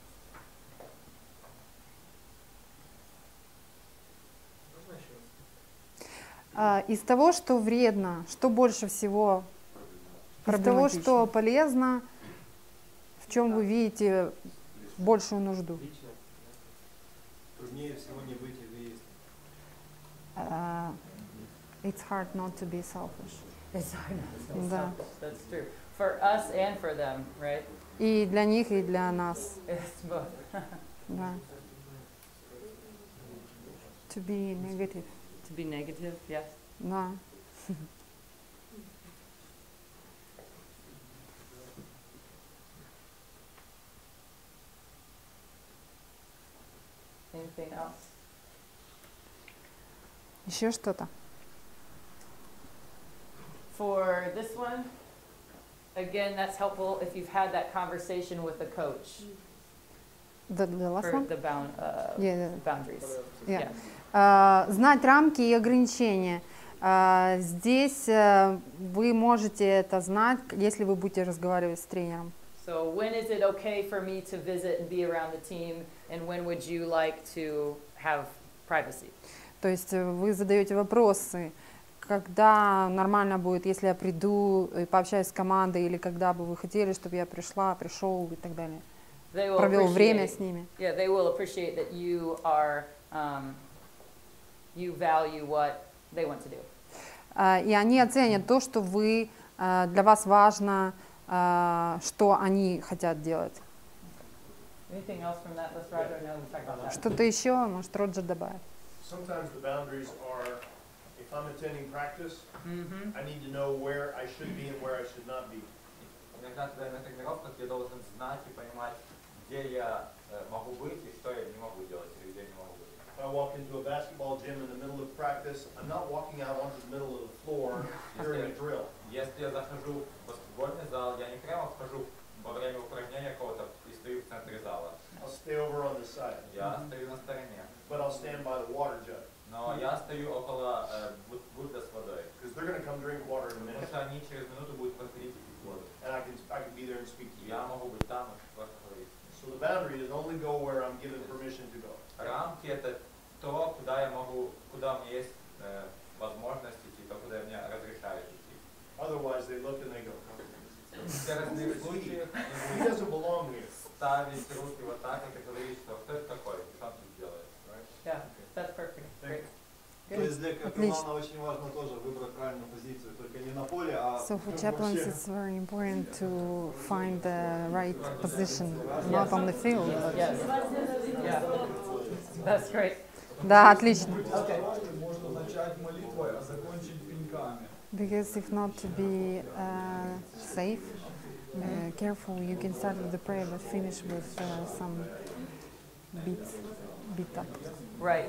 A: Uh, из того, что вредно, что больше всего? Из того, что полезно, в чем вы видите большую нужду?
I: Труднее всего не быть эгоистом.
A: Uh, it's hard not to be selfish.
B: It's hard not to be
A: Да.
B: selfish. That's true. For us and for them, right?
A: И для них, и для нас.
B: It's both.
A: Да. To be negative.
B: To be negative, yes.
A: Да.
B: Anything else?
A: Еще что-то?
B: For this one, again, that's helpful if you've had that conversation with the coach
A: The, the last
B: for
A: one?
B: the bound, uh,
A: Yeah, yeah.
B: boundaries.
A: Yeah.
B: Yeah.
A: Uh, знать рамки и ограничения. Uh, здесь uh, вы можете это знать, если вы будете разговаривать с тренером.
B: So when is it okay for me to visit and be around the team, and when would you like to have privacy?
A: То есть вы задаете вопросы, когда нормально будет, если я приду и пообщаюсь с командой, или когда бы вы хотели, чтобы я пришла, пришел и так далее.
B: They will
A: Провел время
B: appreciate-
A: с ними.
B: Yeah, they will appreciate that you are, um, you value what they want to do.
A: А, И они оценят то, что вы, а, для вас важно, а, что они хотят делать.
B: Anything else from that list, Roger? No, we talked about that.
A: Что-то еще, может, Роджер добавит.
G: Sometimes the boundaries are, if I'm attending practice,
B: Mhm.
G: I need to know where I should be and where I should not be.
E: Иногда, когда я на тренировках, я должен знать и понимать, где я э, могу быть и что я не могу делать, или где я не могу быть.
G: If I walk into a basketball gym in the middle of practice, I'm not walking out onto the middle of the floor during a drill.
E: Если я захожу в баскетбольный зал, я не прямо вхожу во время упражнения какого-то и стою в центре зала.
G: I'll stay over on the side,
E: Я стою на стороне.
G: but I'll stand by the water jug,
E: Но я стою около э, бут- будда с водой.
G: because they're gonna come drink water in a
E: Потому
G: minute,
E: что они через минуту будут подходить и пить воду.
G: and I can, I can be there and speak to you.
E: Я могу быть там и просто говорить.
G: So the boundary is only go where I'm given permission to go.
E: Рамки это то, куда я могу, куда у меня есть э, возможность идти, то, куда мне разрешают идти.
G: Otherwise, they look and they go,
E: В разных случаях
G: he
E: не
G: doesn't belong here.
E: ставить руки вот так вот и говорить, что кто это такой, что он тут делает.
B: Yeah, that's perfect. Great.
I: То есть для
A: Отлично.
I: капеллана очень важно тоже выбрать правильную позицию, только не на поле, а
A: So for
I: вообще.
A: chaplains, it's very important to find the right position, not on the field. but-
B: Yes. Yeah. That's great.
A: Да, отлично.
B: Okay.
J: Можно начать молитвой, а закончить пинками.
A: Because if not to be uh, safe, uh, careful, you can start with the prayer but finish with uh, some beat, beat up.
B: Right.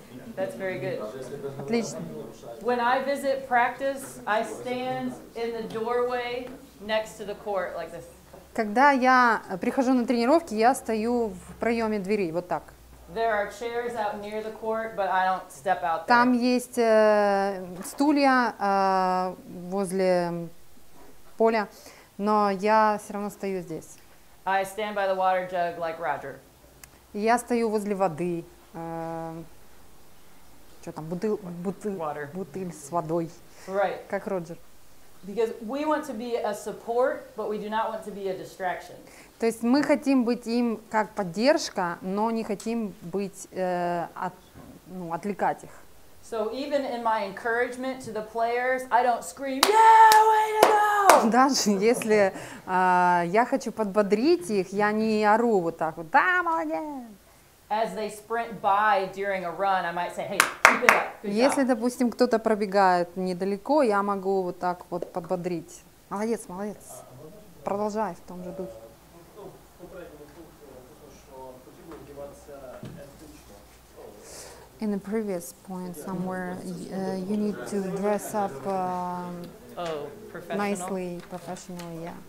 B: That's very good.
A: Отлично.
B: When I visit practice, I stand in the doorway next to the court like this.
A: Когда я прихожу на тренировки, я стою в проеме двери, вот так.
B: There are chairs out near the court, but I don't step out there.
A: Там есть э, стулья э, возле поля, но я все равно стою здесь.
B: I stand by the water jug like Roger.
A: И я стою возле воды. Э, что там, бутыль, бутыль,
B: Water.
A: бутыль с водой,
B: Right.
A: как Роджер.
B: Because we want to be a support, but we do not want to be a distraction.
A: То есть мы хотим быть им как поддержка, но не хотим быть, э, от, ну, отвлекать их.
B: So even in my encouragement to the players, I don't scream, yeah, way to go!
A: Даже если э, я хочу подбодрить их, я не ору вот так вот, да, молодец.
B: As they sprint by during a run, I might say, hey, keep it up. Good
A: Если,
B: job.
A: допустим, кто-то пробегает недалеко, я могу вот так вот подбодрить. Молодец, молодец. Продолжай в том же духе.
G: Ну, в попередньому пункті написано, що потрібно вдіватися етично.
A: In the previous point somewhere, uh, you need to dress up um,
B: Oh, professional.
A: nicely, professionally, yeah.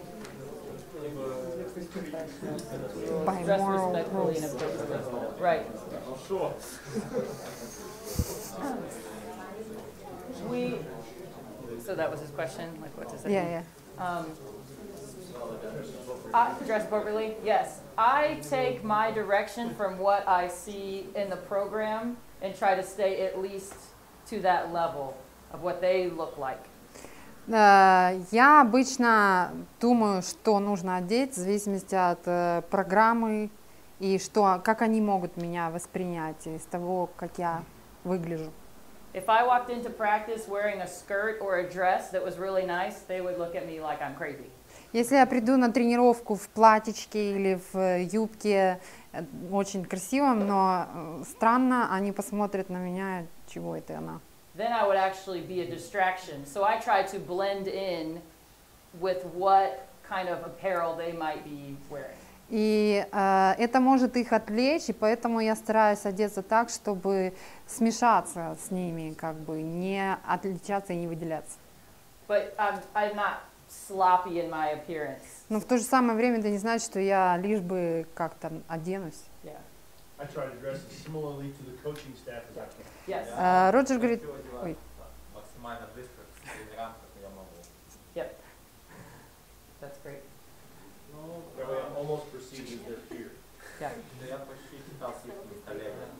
A: By
B: Dress
A: moral
B: respectfully and
A: rules.
B: appropriately. Right. We, so that was his question, like what does that
A: Yeah,
B: mean?
A: yeah.
B: Um, I dress appropriately, yes. I take my direction from what I see in the program and try to stay at least to that level of what they look like.
A: Э, Я обычно думаю, что нужно одеть в зависимости от э, программы и что, как они могут меня воспринять из того, как я выгляжу.
B: If I walked into practice wearing a skirt or a dress that was really nice, they would look at me like I'm crazy.
A: Если я приду на тренировку в платьичке или в юбке э, очень красивом, но э, странно, они посмотрят на меня, чего это она.
B: Then I would actually be a distraction. So I try to blend in with what kind of apparel they might be wearing.
A: И э, это может их отвлечь, и поэтому я стараюсь одеться так, чтобы смешаться с ними, как бы не отличаться и не выделяться.
B: But I'm, I'm not sloppy in my appearance.
A: Но в то же самое время это не значит, что я лишь бы как-то оденусь.
B: Yeah.
F: I try to dress as similarly to the coaching staff as I can.
B: Yes.
A: Э, Роджер говорит,
E: Хочу одеваться
A: ой.
E: максимально близко к тренерам, как я могу.
B: Yep. That's great.
G: Ну,
F: That way I'm almost perceived as their peer.
B: Yeah.
E: Да я почти считался их коллегами.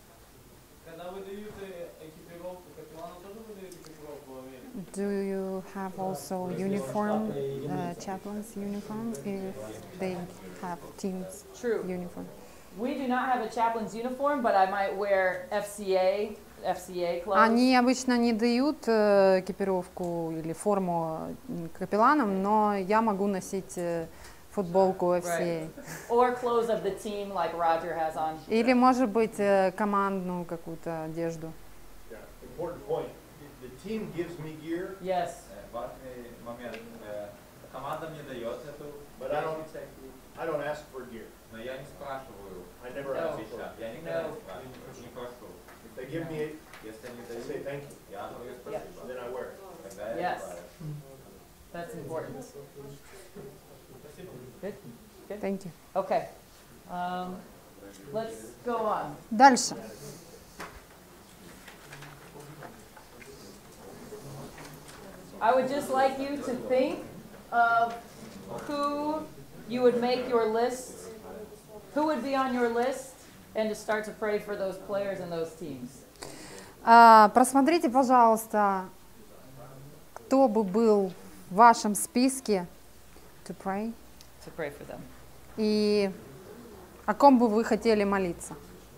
J: Когда вы даете экипировку капеллану, тоже вы даете экипировку в Америке?
A: do you have also uniform, uh, chaplain's uniform, if they have team's
B: True.
A: uniform?
B: We do not have a chaplain's uniform, but I might wear F C A, F C A clothes.
A: Они обычно не дают э, экипировку или форму капелланам, но я могу носить э, футболку эф си эй.
B: Or clothes of the team like Roger has on.
A: Или, может быть, э, командную какую-то одежду.
F: Yeah, important point. The the team gives me gear,
B: Yes.
E: Э, Важный момент. Э, Команда мне дает эту
F: but I don't,
E: вещь,
F: I don't ask for gear.
E: но я не спрашиваю
F: I never
B: No.
F: ask for
E: веща.
F: it.
E: Я никогда
B: No.
E: не спрашиваю, не прошу.
F: If they give me it,
E: Если они
F: I
E: дают,
F: say thank you,
E: я говорю спасибо.
F: then I wear it.
E: Тогда я
B: Yes.
E: одеваю.
B: That's important. Good. Good.
A: Thank you.
B: Okay. Um, let's go on.
A: Дальше.
B: I would just like you to think of who you would make your list, who would be on your list, and to start to pray for those players and those teams.
A: А, просмотрите, пожалуйста, кто бы был в вашем списке to pray,
B: To pray for them.
A: и о ком бы вы хотели молиться.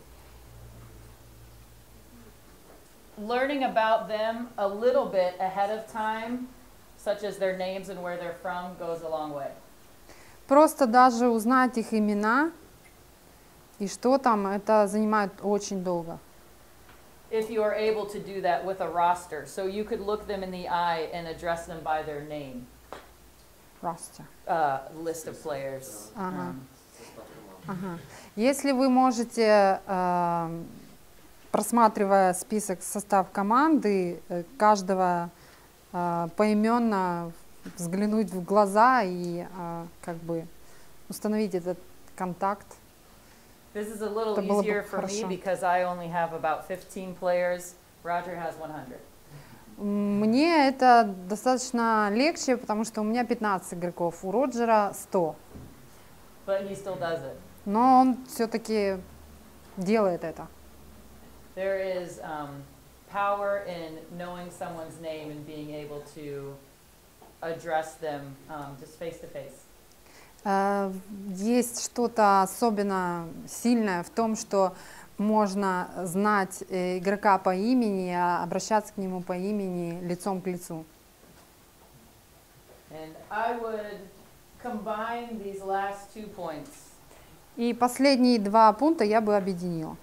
B: Learning about them a little bit ahead of time, such as their names and where they're from, goes a long way.
A: Просто даже узнать их имена и что там, это занимает очень долго.
B: If you are able to do that with a roster, so you could look them in the eye and address them by their name.
A: Roster.
B: Uh, list of players.
A: Ага.
B: Um,
A: Ага. Если вы можете э, просматривая список, состав команды, э, каждого э, поименно взглянуть в глаза и э, как бы установить этот контакт.
B: This is a little
A: Это было бы
B: easier for me
A: хорошо.
B: because I only have about fifteen players. Roger has one hundred.
A: Мне это достаточно легче, потому что у меня пятнадцать игроков, у Роджера сто.
B: But he still does it.
A: Но он все-таки делает это.
B: There is um, power in knowing someone's name and being able to address them um, just face to face.
A: Э, Есть что-то особенно сильное в том, что можно знать э, игрока по имени, а обращаться к нему по имени лицом к лицу.
B: And I would combine these last two points.
A: И последние два пункта я бы объединила.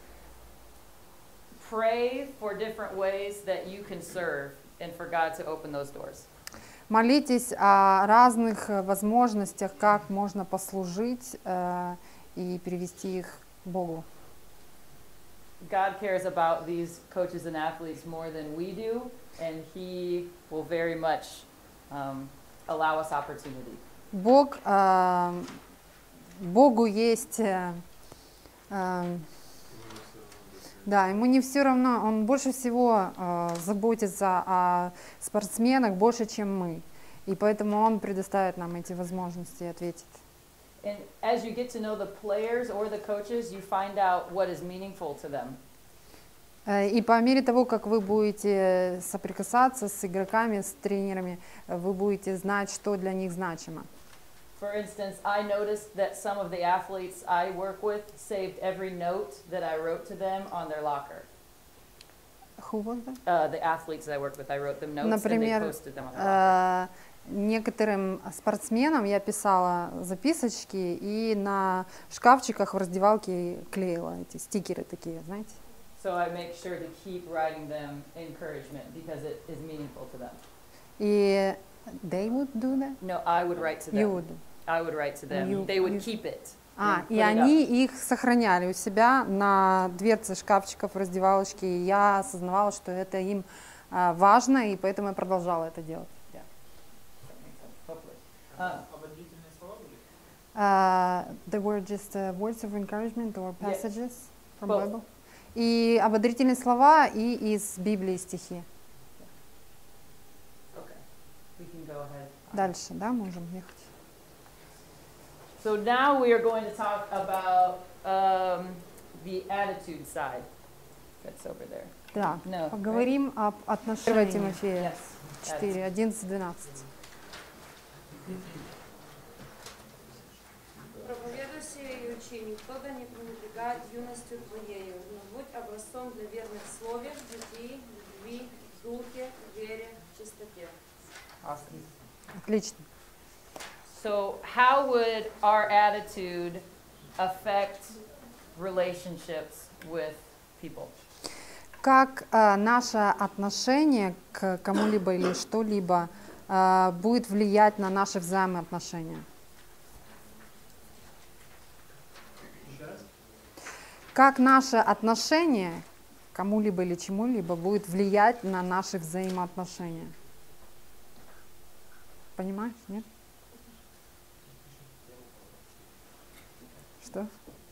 B: Pray for different ways that you can serve and for God to open those doors.
A: Молитесь о разных э, возможностях, как можно послужить э, и привести их к Богу.
B: God cares about these coaches and athletes more than we do, and He will very much um, allow us opportunity.
A: Бог, э, Богу есть, э, э, да, ему не все равно, он больше всего э, заботится о спортсменах больше, чем мы, и поэтому он предоставит нам эти возможности ответить.
B: And as you get to know the players or the coaches, you find out what is meaningful to them.
A: Э, И по мере того, как вы будете соприкасаться с игроками, с тренерами, э, вы будете знать, что для них значимо.
B: For instance, I noticed that some of the athletes I work with saved every note that I wrote to them on their locker.
A: Who was that?
B: Uh, the athletes that I worked with, I wrote them notes
A: Например,
B: and they posted them on their locker.
A: э, некоторым спортсменам я писала записочки и на шкафчиках в раздевалке клеила эти стикеры такие, знаете.
B: So I make sure to keep writing them encouragement because it is meaningful to them.
A: И they would do that?
B: No, I would write to them.
A: You would.
B: I would write to them.
A: You-
B: They would
A: you-
B: keep it.
A: А,
B: and
A: и
B: put it
A: они
B: up.
A: их сохраняли у себя на дверце шкафчиков в раздевалочке, и я осознавала, что это им а, важно, и поэтому я продолжала это делать.
B: Hopefully. Uh,
C: Ободрительные слова были?
A: Uh, there were just uh, words of encouragement or
B: Yes.
A: passages from
B: Both.
A: Bible. И ободрительные слова, и из Библии стихи.
B: okay. We can go ahead.
A: Дальше, да, можем ехать.
B: So now we are going to talk about um, the attitude side. That's over there.
A: Да,
B: No.
A: поговорим об отношениях. Тимофея
B: Yes.
A: четыре, одиннадцать, двенадцать.
D: Проповедуй сие и учи, никто да не пренебрегает юностью твоею, но будь образцом для верных в слове, в житии, в любви, в духе, в вере, в чистоте.
B: Awesome.
A: Отлично.
B: So how would our attitude affect relationships with people?
A: Как э, наше отношение к кому-либо или что-либо э, будет влиять на наши взаимоотношения?
F: Еще раз.
A: Как наше отношение к кому-либо или чему-либо будет влиять на наши взаимоотношения? Понимаешь, нет? Что?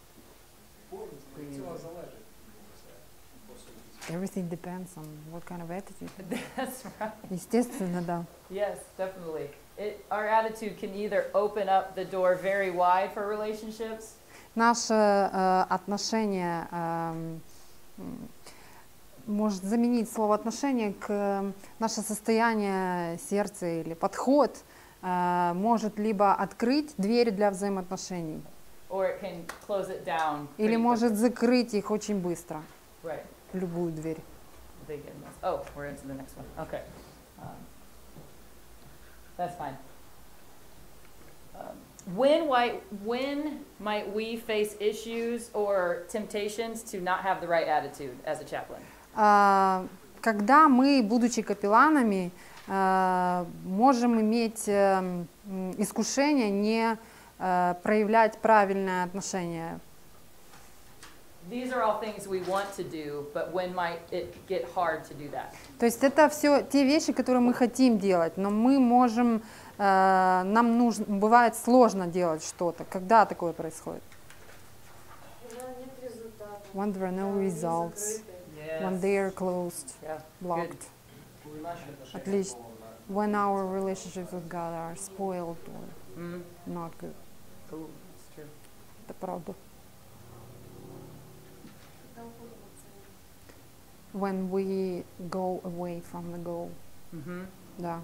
H: Тіло залежить.
A: Everything depends on what kind of attitude.
B: That's right.
A: Естественно, да.
B: Yes, definitely. It, our attitude can either open up the door very wide for relationships,
A: Наше э, отношение эм, м, может заменить слово отношение к э, наше состояние сердца или подход э, может либо открыть двери для взаимоотношений,
B: or it can close it down.
A: или
B: pretty
A: может
B: quickly.
A: закрыть их очень быстро,
B: Right.
A: любую дверь.
B: Big goodness. Oh, we're into the next one. Okay. Um, that's fine. Um, when, why, when might we face issues or temptations to not have the right attitude as a chaplain?
A: А, Когда мы, будучи капелланами, а, можем иметь э, м, искушение не э, проявлять правильное отношение.
B: these are all things we want to do, but when might it get hard to do that?
A: То есть это все те вещи, которые мы хотим делать, но мы можем, э, нам нужно, бывает сложно делать что-то. Когда такое происходит?
D: Когда нет результата.
A: When there are no
D: когда они
A: results,
D: закрыты.
A: when they are closed,
B: Yeah.
A: blocked,
C: Коли наші отношения
A: Отлично.
C: по-
A: when our relationships with God are spoiled or
B: Mm.
A: not good.
B: Ooh, that's true.
A: Это правда.
D: Когда уходит от цели.
A: When we go away from the goal,
B: Mm-hmm.
A: да.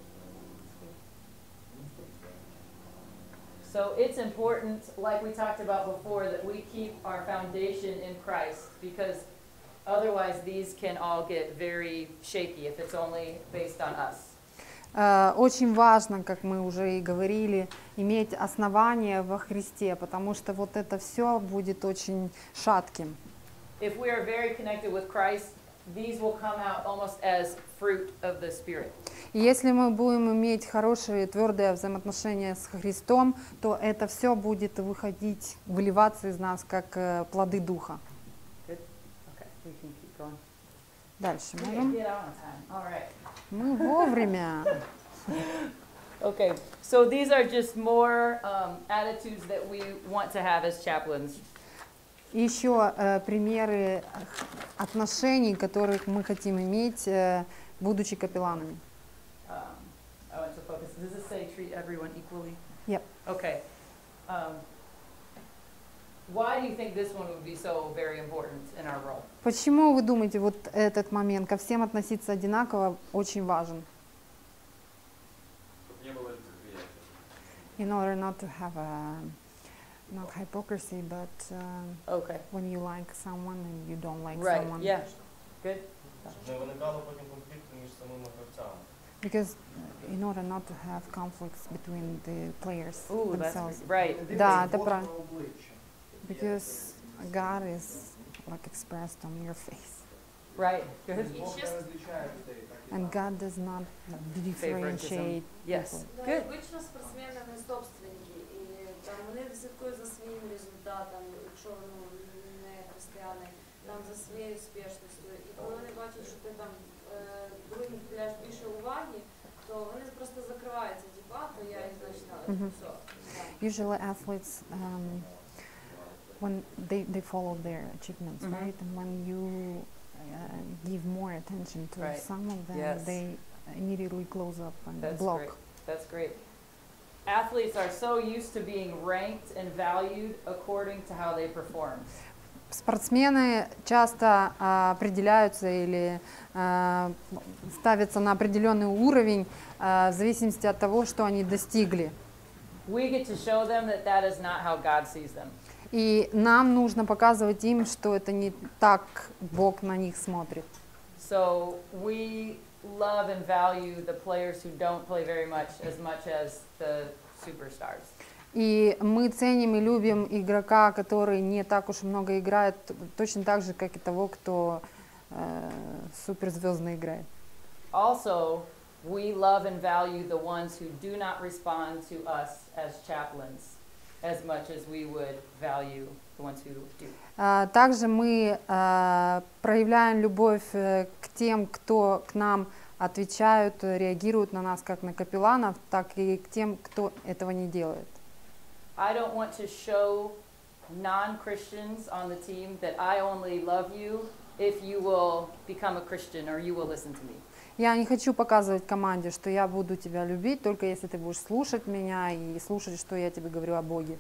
B: So it's important, like we talked about before, that we keep our foundation in Christ, because otherwise these can all get very shaky if it's only based on us.
A: Э, Очень важно, как мы уже и говорили, иметь основание во Христе, потому что вот это все будет очень шатким.
B: If we are very connected with Christ, these will come out almost as fruit of the Spirit.
A: И если мы будем иметь хорошие, твердые взаимоотношения с Христом, то это все будет выходить, выливаться из нас, как э, плоды Духа.
B: Okay, we can keep going.
A: Дальше
B: We
A: можем.
B: can get out on time. All right.
A: Мы вовремя.
B: Okay, so these are just more um, attitudes that we want to have as chaplains.
A: И еще э, примеры отношений, которых мы хотим иметь, э, будучи капелланами.
B: Um, I want to focus. Does it say treat everyone equally?
A: Yep.
B: Okay. Um, why do you think this one would be so very important in our role?
A: Почему вы думаете, вот этот момент, ко всем относиться одинаково, очень важен?
J: Чтобы не было лицеприятия.
A: In order not to have a, not hypocrisy, but um,
B: Okay.
A: when you like someone and you don't like
B: Right.
A: someone.
B: Yeah. Good.
I: Не виникало потім конфлікту між самими гравцями.
A: Because in order not to have conflicts between the players
B: Ooh, that's
A: themselves.
B: right.
A: Да,
H: Дивись
A: это
H: Бог
A: правда.
H: на обличчя.
A: Because God is like expressed on your face.
B: Right. Good.
D: І
H: Бог не
D: чесно,
H: розлічає людей, так і
A: And
H: нас.
A: God does not differentiate
B: Yes.
A: people.
D: да,
B: Good.
D: обично спортсмени не собственники, і там вони слідкують за своїм результатом, якщо ну, не християни, там за своєю успішністю. І коли вони бачать, що ти там е, другим приділяєш більше уваги, то вони просто закриваються, типу, а, то я і значить,
A: Мгм.
D: все.
A: Usually athletes, um, when they, they follow their achievements,
B: Mhm.
A: right? And when you uh, give more attention to
B: Right.
A: some of them,
B: Yes.
A: they immediately close up and
B: That's
A: block.
B: great. That's great. Athletes are so used to being ranked and valued according to how they perform.
A: Спортсмены часто а, определяются или а, ставятся на определенный уровень а, в зависимости от того, что они достигли.
B: We get to show them that that is not how God sees them.
A: И нам нужно показывать им, что это не так Бог на них смотрит.
B: So we love and value the players who don't play very much as much as the superstars.
A: И мы ценим и любим игрока, который не так уж много играет, точно так же, как и того, кто э, суперзвездно играет.
B: Also, we love and value the ones who do not respond to us as chaplains as much as we would value the ones who do.
A: А, Также мы а, проявляем любовь э, к тем, кто к нам отвечают, э, реагируют на нас как на капелланов, так и к тем, кто этого не делает.
B: I don't want to show non-Christians on the team that I only love you if you will become a Christian or you will listen to me.
A: Я не хочу показывать команде, что я буду тебя любить, только если ты будешь слушать меня и слушать, что я тебе говорю о Боге.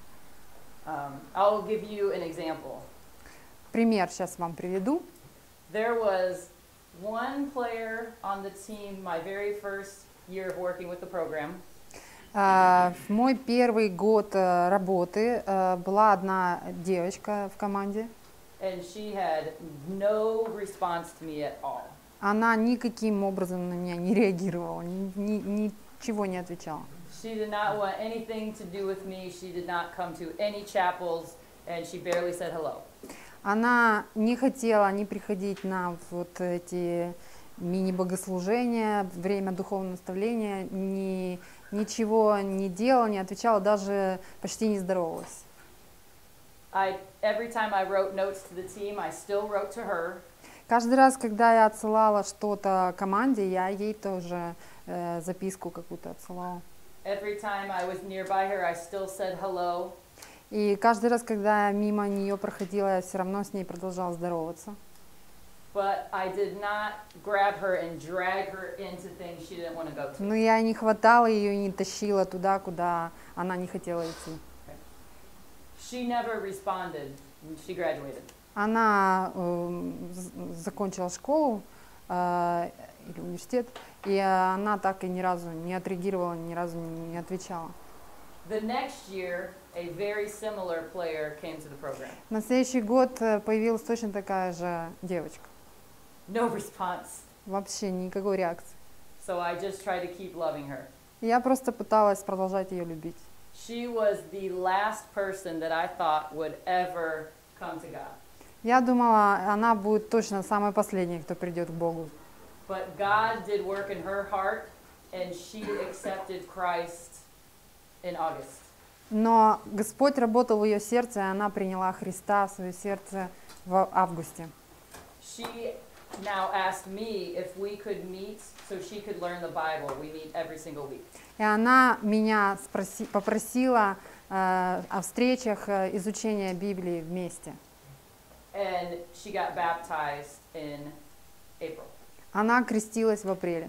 B: Um, I'll give you an example.
A: Пример сейчас вам приведу.
B: There was one player on the team my very first year of working with the program.
A: А, В мой первый год э, работы э, была одна девочка в команде.
B: And she had no response to me at all.
A: Она никаким образом на меня не реагировала, ни- ни- ничего не отвечала.
B: She did not want anything to do with me. She did not come to any chapels, and she barely said hello.
A: Она не хотела ни приходить на вот эти мини-богослужения, время духовного наставления, ни, ничего не делала, не отвечала, даже почти не здоровалась.
B: I, every time I wrote notes to the team, I still wrote to her.
A: Каждый раз, когда я отсылала что-то команде, я ей тоже э, записку какую-то отсылала.
B: Every time I was nearby her, I still said hello.
A: И каждый раз, когда я мимо нее проходила, я все равно с ней продолжала здороваться.
B: But I did not grab her and drag her into things she didn't want to go to.
A: Но я не хватала ее и не тащила туда, куда она не хотела идти.
B: She never responded when she graduated.
A: Она э, закончила школу э, или университет, и она так и ни разу не отреагировала, ни разу не отвечала.
B: The next year, a very similar player came to the program.
A: На следующий год появилась точно такая же девочка.
B: No response.
A: Вообще никакой реакции.
B: So I just tried to keep loving her.
A: Я просто пыталась продолжать ее любить.
B: She was the last person that I thought would ever come to God.
A: Я думала, она будет точно самой последней, кто придет к Богу.
B: But God did work in her heart, and she accepted Christ in August.
A: Но Господь работал в ее сердце, и она приняла Христа в свое сердце в августе.
B: She now asked me if we could meet so she could learn the Bible. We meet every single week.
A: И она меня спроси, попросила э, о встречах э, изучения Библии вместе.
B: And she got baptized in April.
A: Она крестилась в апреле.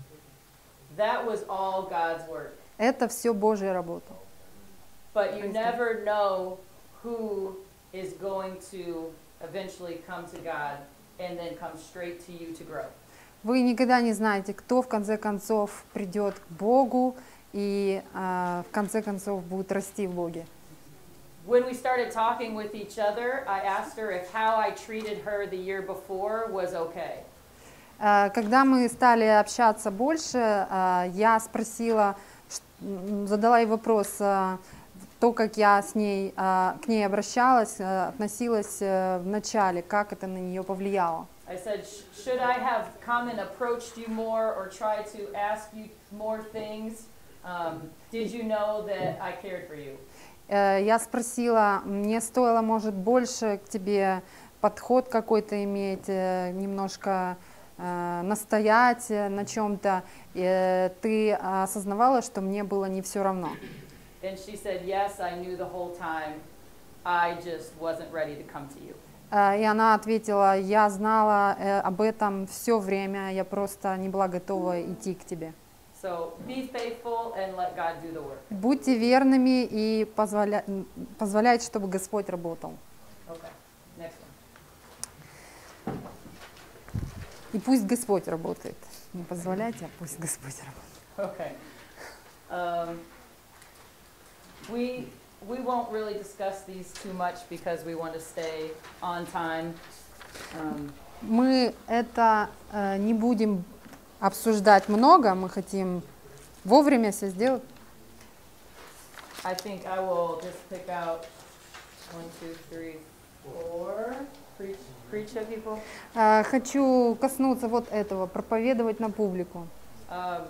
B: That was all God's work.
A: Это все Божья работа.
B: But you never know who is going to eventually come to God and then come straight to you to grow.
A: Вы никогда не знаете, кто в конце концов придет к Богу и э, в конце концов будет расти в Боге.
B: When we started talking with each other, I asked her if how I treated her the year before was okay.
A: Э, когда мы стали общаться больше, э, я спросила, задала ей вопрос, э, то, как я с ней, э, к ней обращалась, э, относилась э, в начале, как это на нее повлияло.
B: I said, should I have come and approached you more or tried to ask you more things? Um, did you know that I cared for you?
A: Э, я спросила, мне стоило, может, больше к тебе подход какой-то иметь, э, немножко э, настоять на чем-то. Э, ты осознавала, что мне было не все равно?
B: And she said, yes, I knew the whole time. I just wasn't ready to come to you.
A: И она ответила, я знала э, об этом все время, я просто не была готова идти к тебе.
B: So be faithful and let God do the work.
A: Будьте верными и позволя... позволяйте, чтобы Господь работал.
B: Okay, next one.
A: И пусть Господь работает. Не позволяйте, а пусть Господь работает.
B: Okay. Um, we we won't really discuss these too much because we want to stay on time. Um,
A: Мы это э, не будем обсуждать много, мы хотим вовремя все сделать.
B: I think I will just pick out one, two, three, four. Preach, preach at people.
A: Э, хочу коснуться вот этого, проповедовать на публику.
B: Um,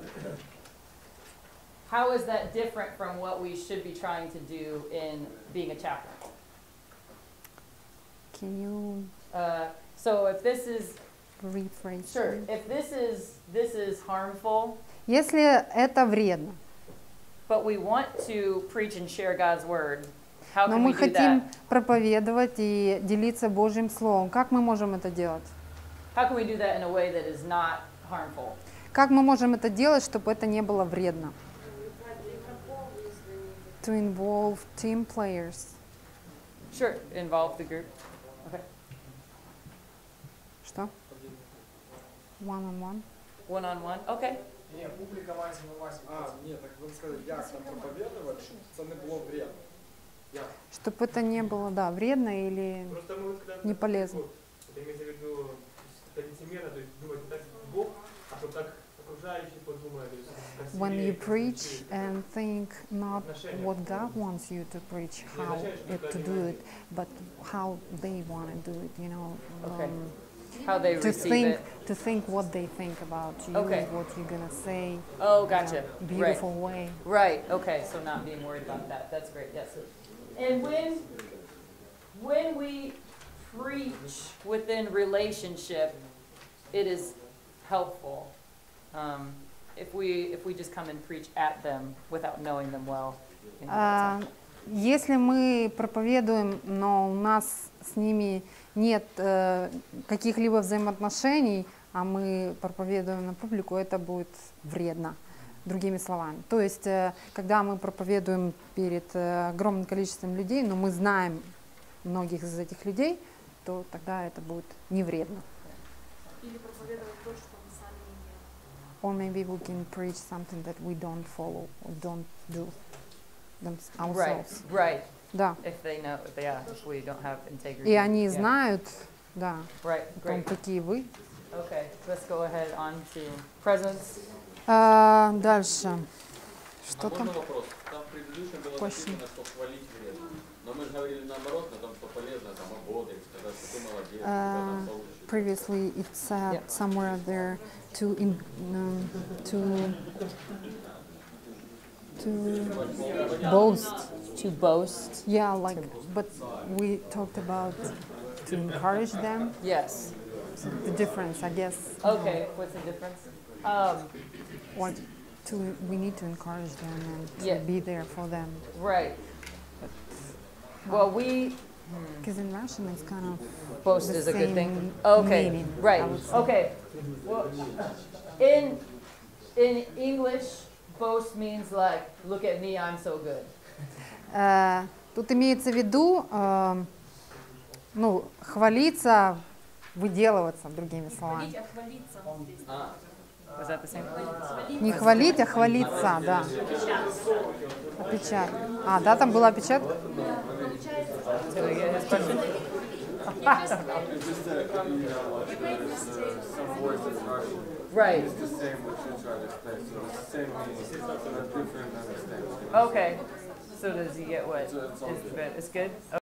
B: how is that different from what we should be trying to do in being a chaplain?
A: Can you
B: Uh, so if this is
A: rephrase?
B: sure, if this is this is harmful,
A: Если это вредно,
B: but we want to preach and share God's word, how
A: но
B: can we
A: мы
B: do
A: хотим
B: that?
A: проповедовать и делиться Божьим Словом, как мы можем это делать?
B: How can we do that in a way that is not harmful?
A: Как мы можем это делать, чтобы это не было вредно? To involve team players.
B: Sure, involve the group. Okay,
A: Что? One on one.
B: one on one. Okay.
J: Ні, публіка має на увазі. А, ні, так ви сказали, як там проповідувати, щоб це не було вредно. Як?
A: Чтобы это не было, да, вредно или
C: Просто мы вот когда...
A: не полезно.
C: Вот, это имеется в виду, то есть это лицемерно, то есть думать не так Бог, а то так окружающие подумают. то есть красивее,
A: When you
C: красивее.
A: preach and think not what God wants you to preach, how it to do it, but how they want to do it, you know.
B: Okay.
A: um,
B: How they
A: to
B: receive
A: think,
B: it.
A: to think what they think about you,
B: Okay.
A: what you're gonna say,
B: Oh,
A: in
B: gotcha.
A: a beautiful way.
B: Right. Right. Okay. So not being worried about that. That's great. Yes. And when when we preach within relationship, it is helpful. Um, if we if we just come and preach at them without knowing them well. you know, that's
A: А, Если мы проповедуем, но у нас с ними нет э, каких-либо взаимоотношений, а мы проповедуем на публику, это будет вредно, другими словами. То есть, э, когда мы проповедуем перед э, огромным количеством людей, но мы знаем многих из этих людей, то тогда это будет не вредно.
D: Или проповедовать то, что мы сами не делаем.
A: Or maybe we can preach something that we don't follow or don't do them
B: Right,
A: ourselves.
B: right.
A: Да.
B: If they know, yeah, if we don't have integrity.
A: И они
B: Yeah.
A: знают, да,
B: Right,
A: о том,
B: great.
A: какие вы.
B: Okay, let's go ahead on to presents.
A: А, дальше. Что
K: а
A: там?
K: можно вопрос? Там в предыдущем было
A: Question.
K: написано, что хвалить вредно. Но мы же говорили наоборот, на том, что полезно, там, ободрить, сказать, что ты молодец,
A: Uh,
K: что там получишь.
A: previously it said
B: Yeah.
A: somewhere there to in, um, to to boast.
B: To boast.
A: Yeah, like, but we talked about to encourage them.
B: Yes.
A: The difference, I guess.
B: Okay, what's the difference? Um,
A: Or to we need to encourage them and to
B: Yeah.
A: be there for them.
B: right. Well, we,
A: Because in Russian it's kind of
B: boast
A: the
B: is a good thing.
A: same
B: Okay,
A: meaning,
B: right.
A: I would say.
B: Okay. Well, in in English, boast means like, look at me, I'm so good.
A: Э, Тут имеется в виду, э, ну, хвалиться, выделываться, другими словами.
D: Хвалить, а хвалиться здесь.
K: А,
B: Was that the same?
D: Хвалить.
A: Не хвалить, а хвалиться, да. Опечать. А, да, там была опечатка?
B: Did we get his question? Right.
L: It's the same what you try to explain, so it's the same meaning, but different understanding.
B: Okay. So does he get what?
L: So it's all
B: Is-
L: good.
B: It's good?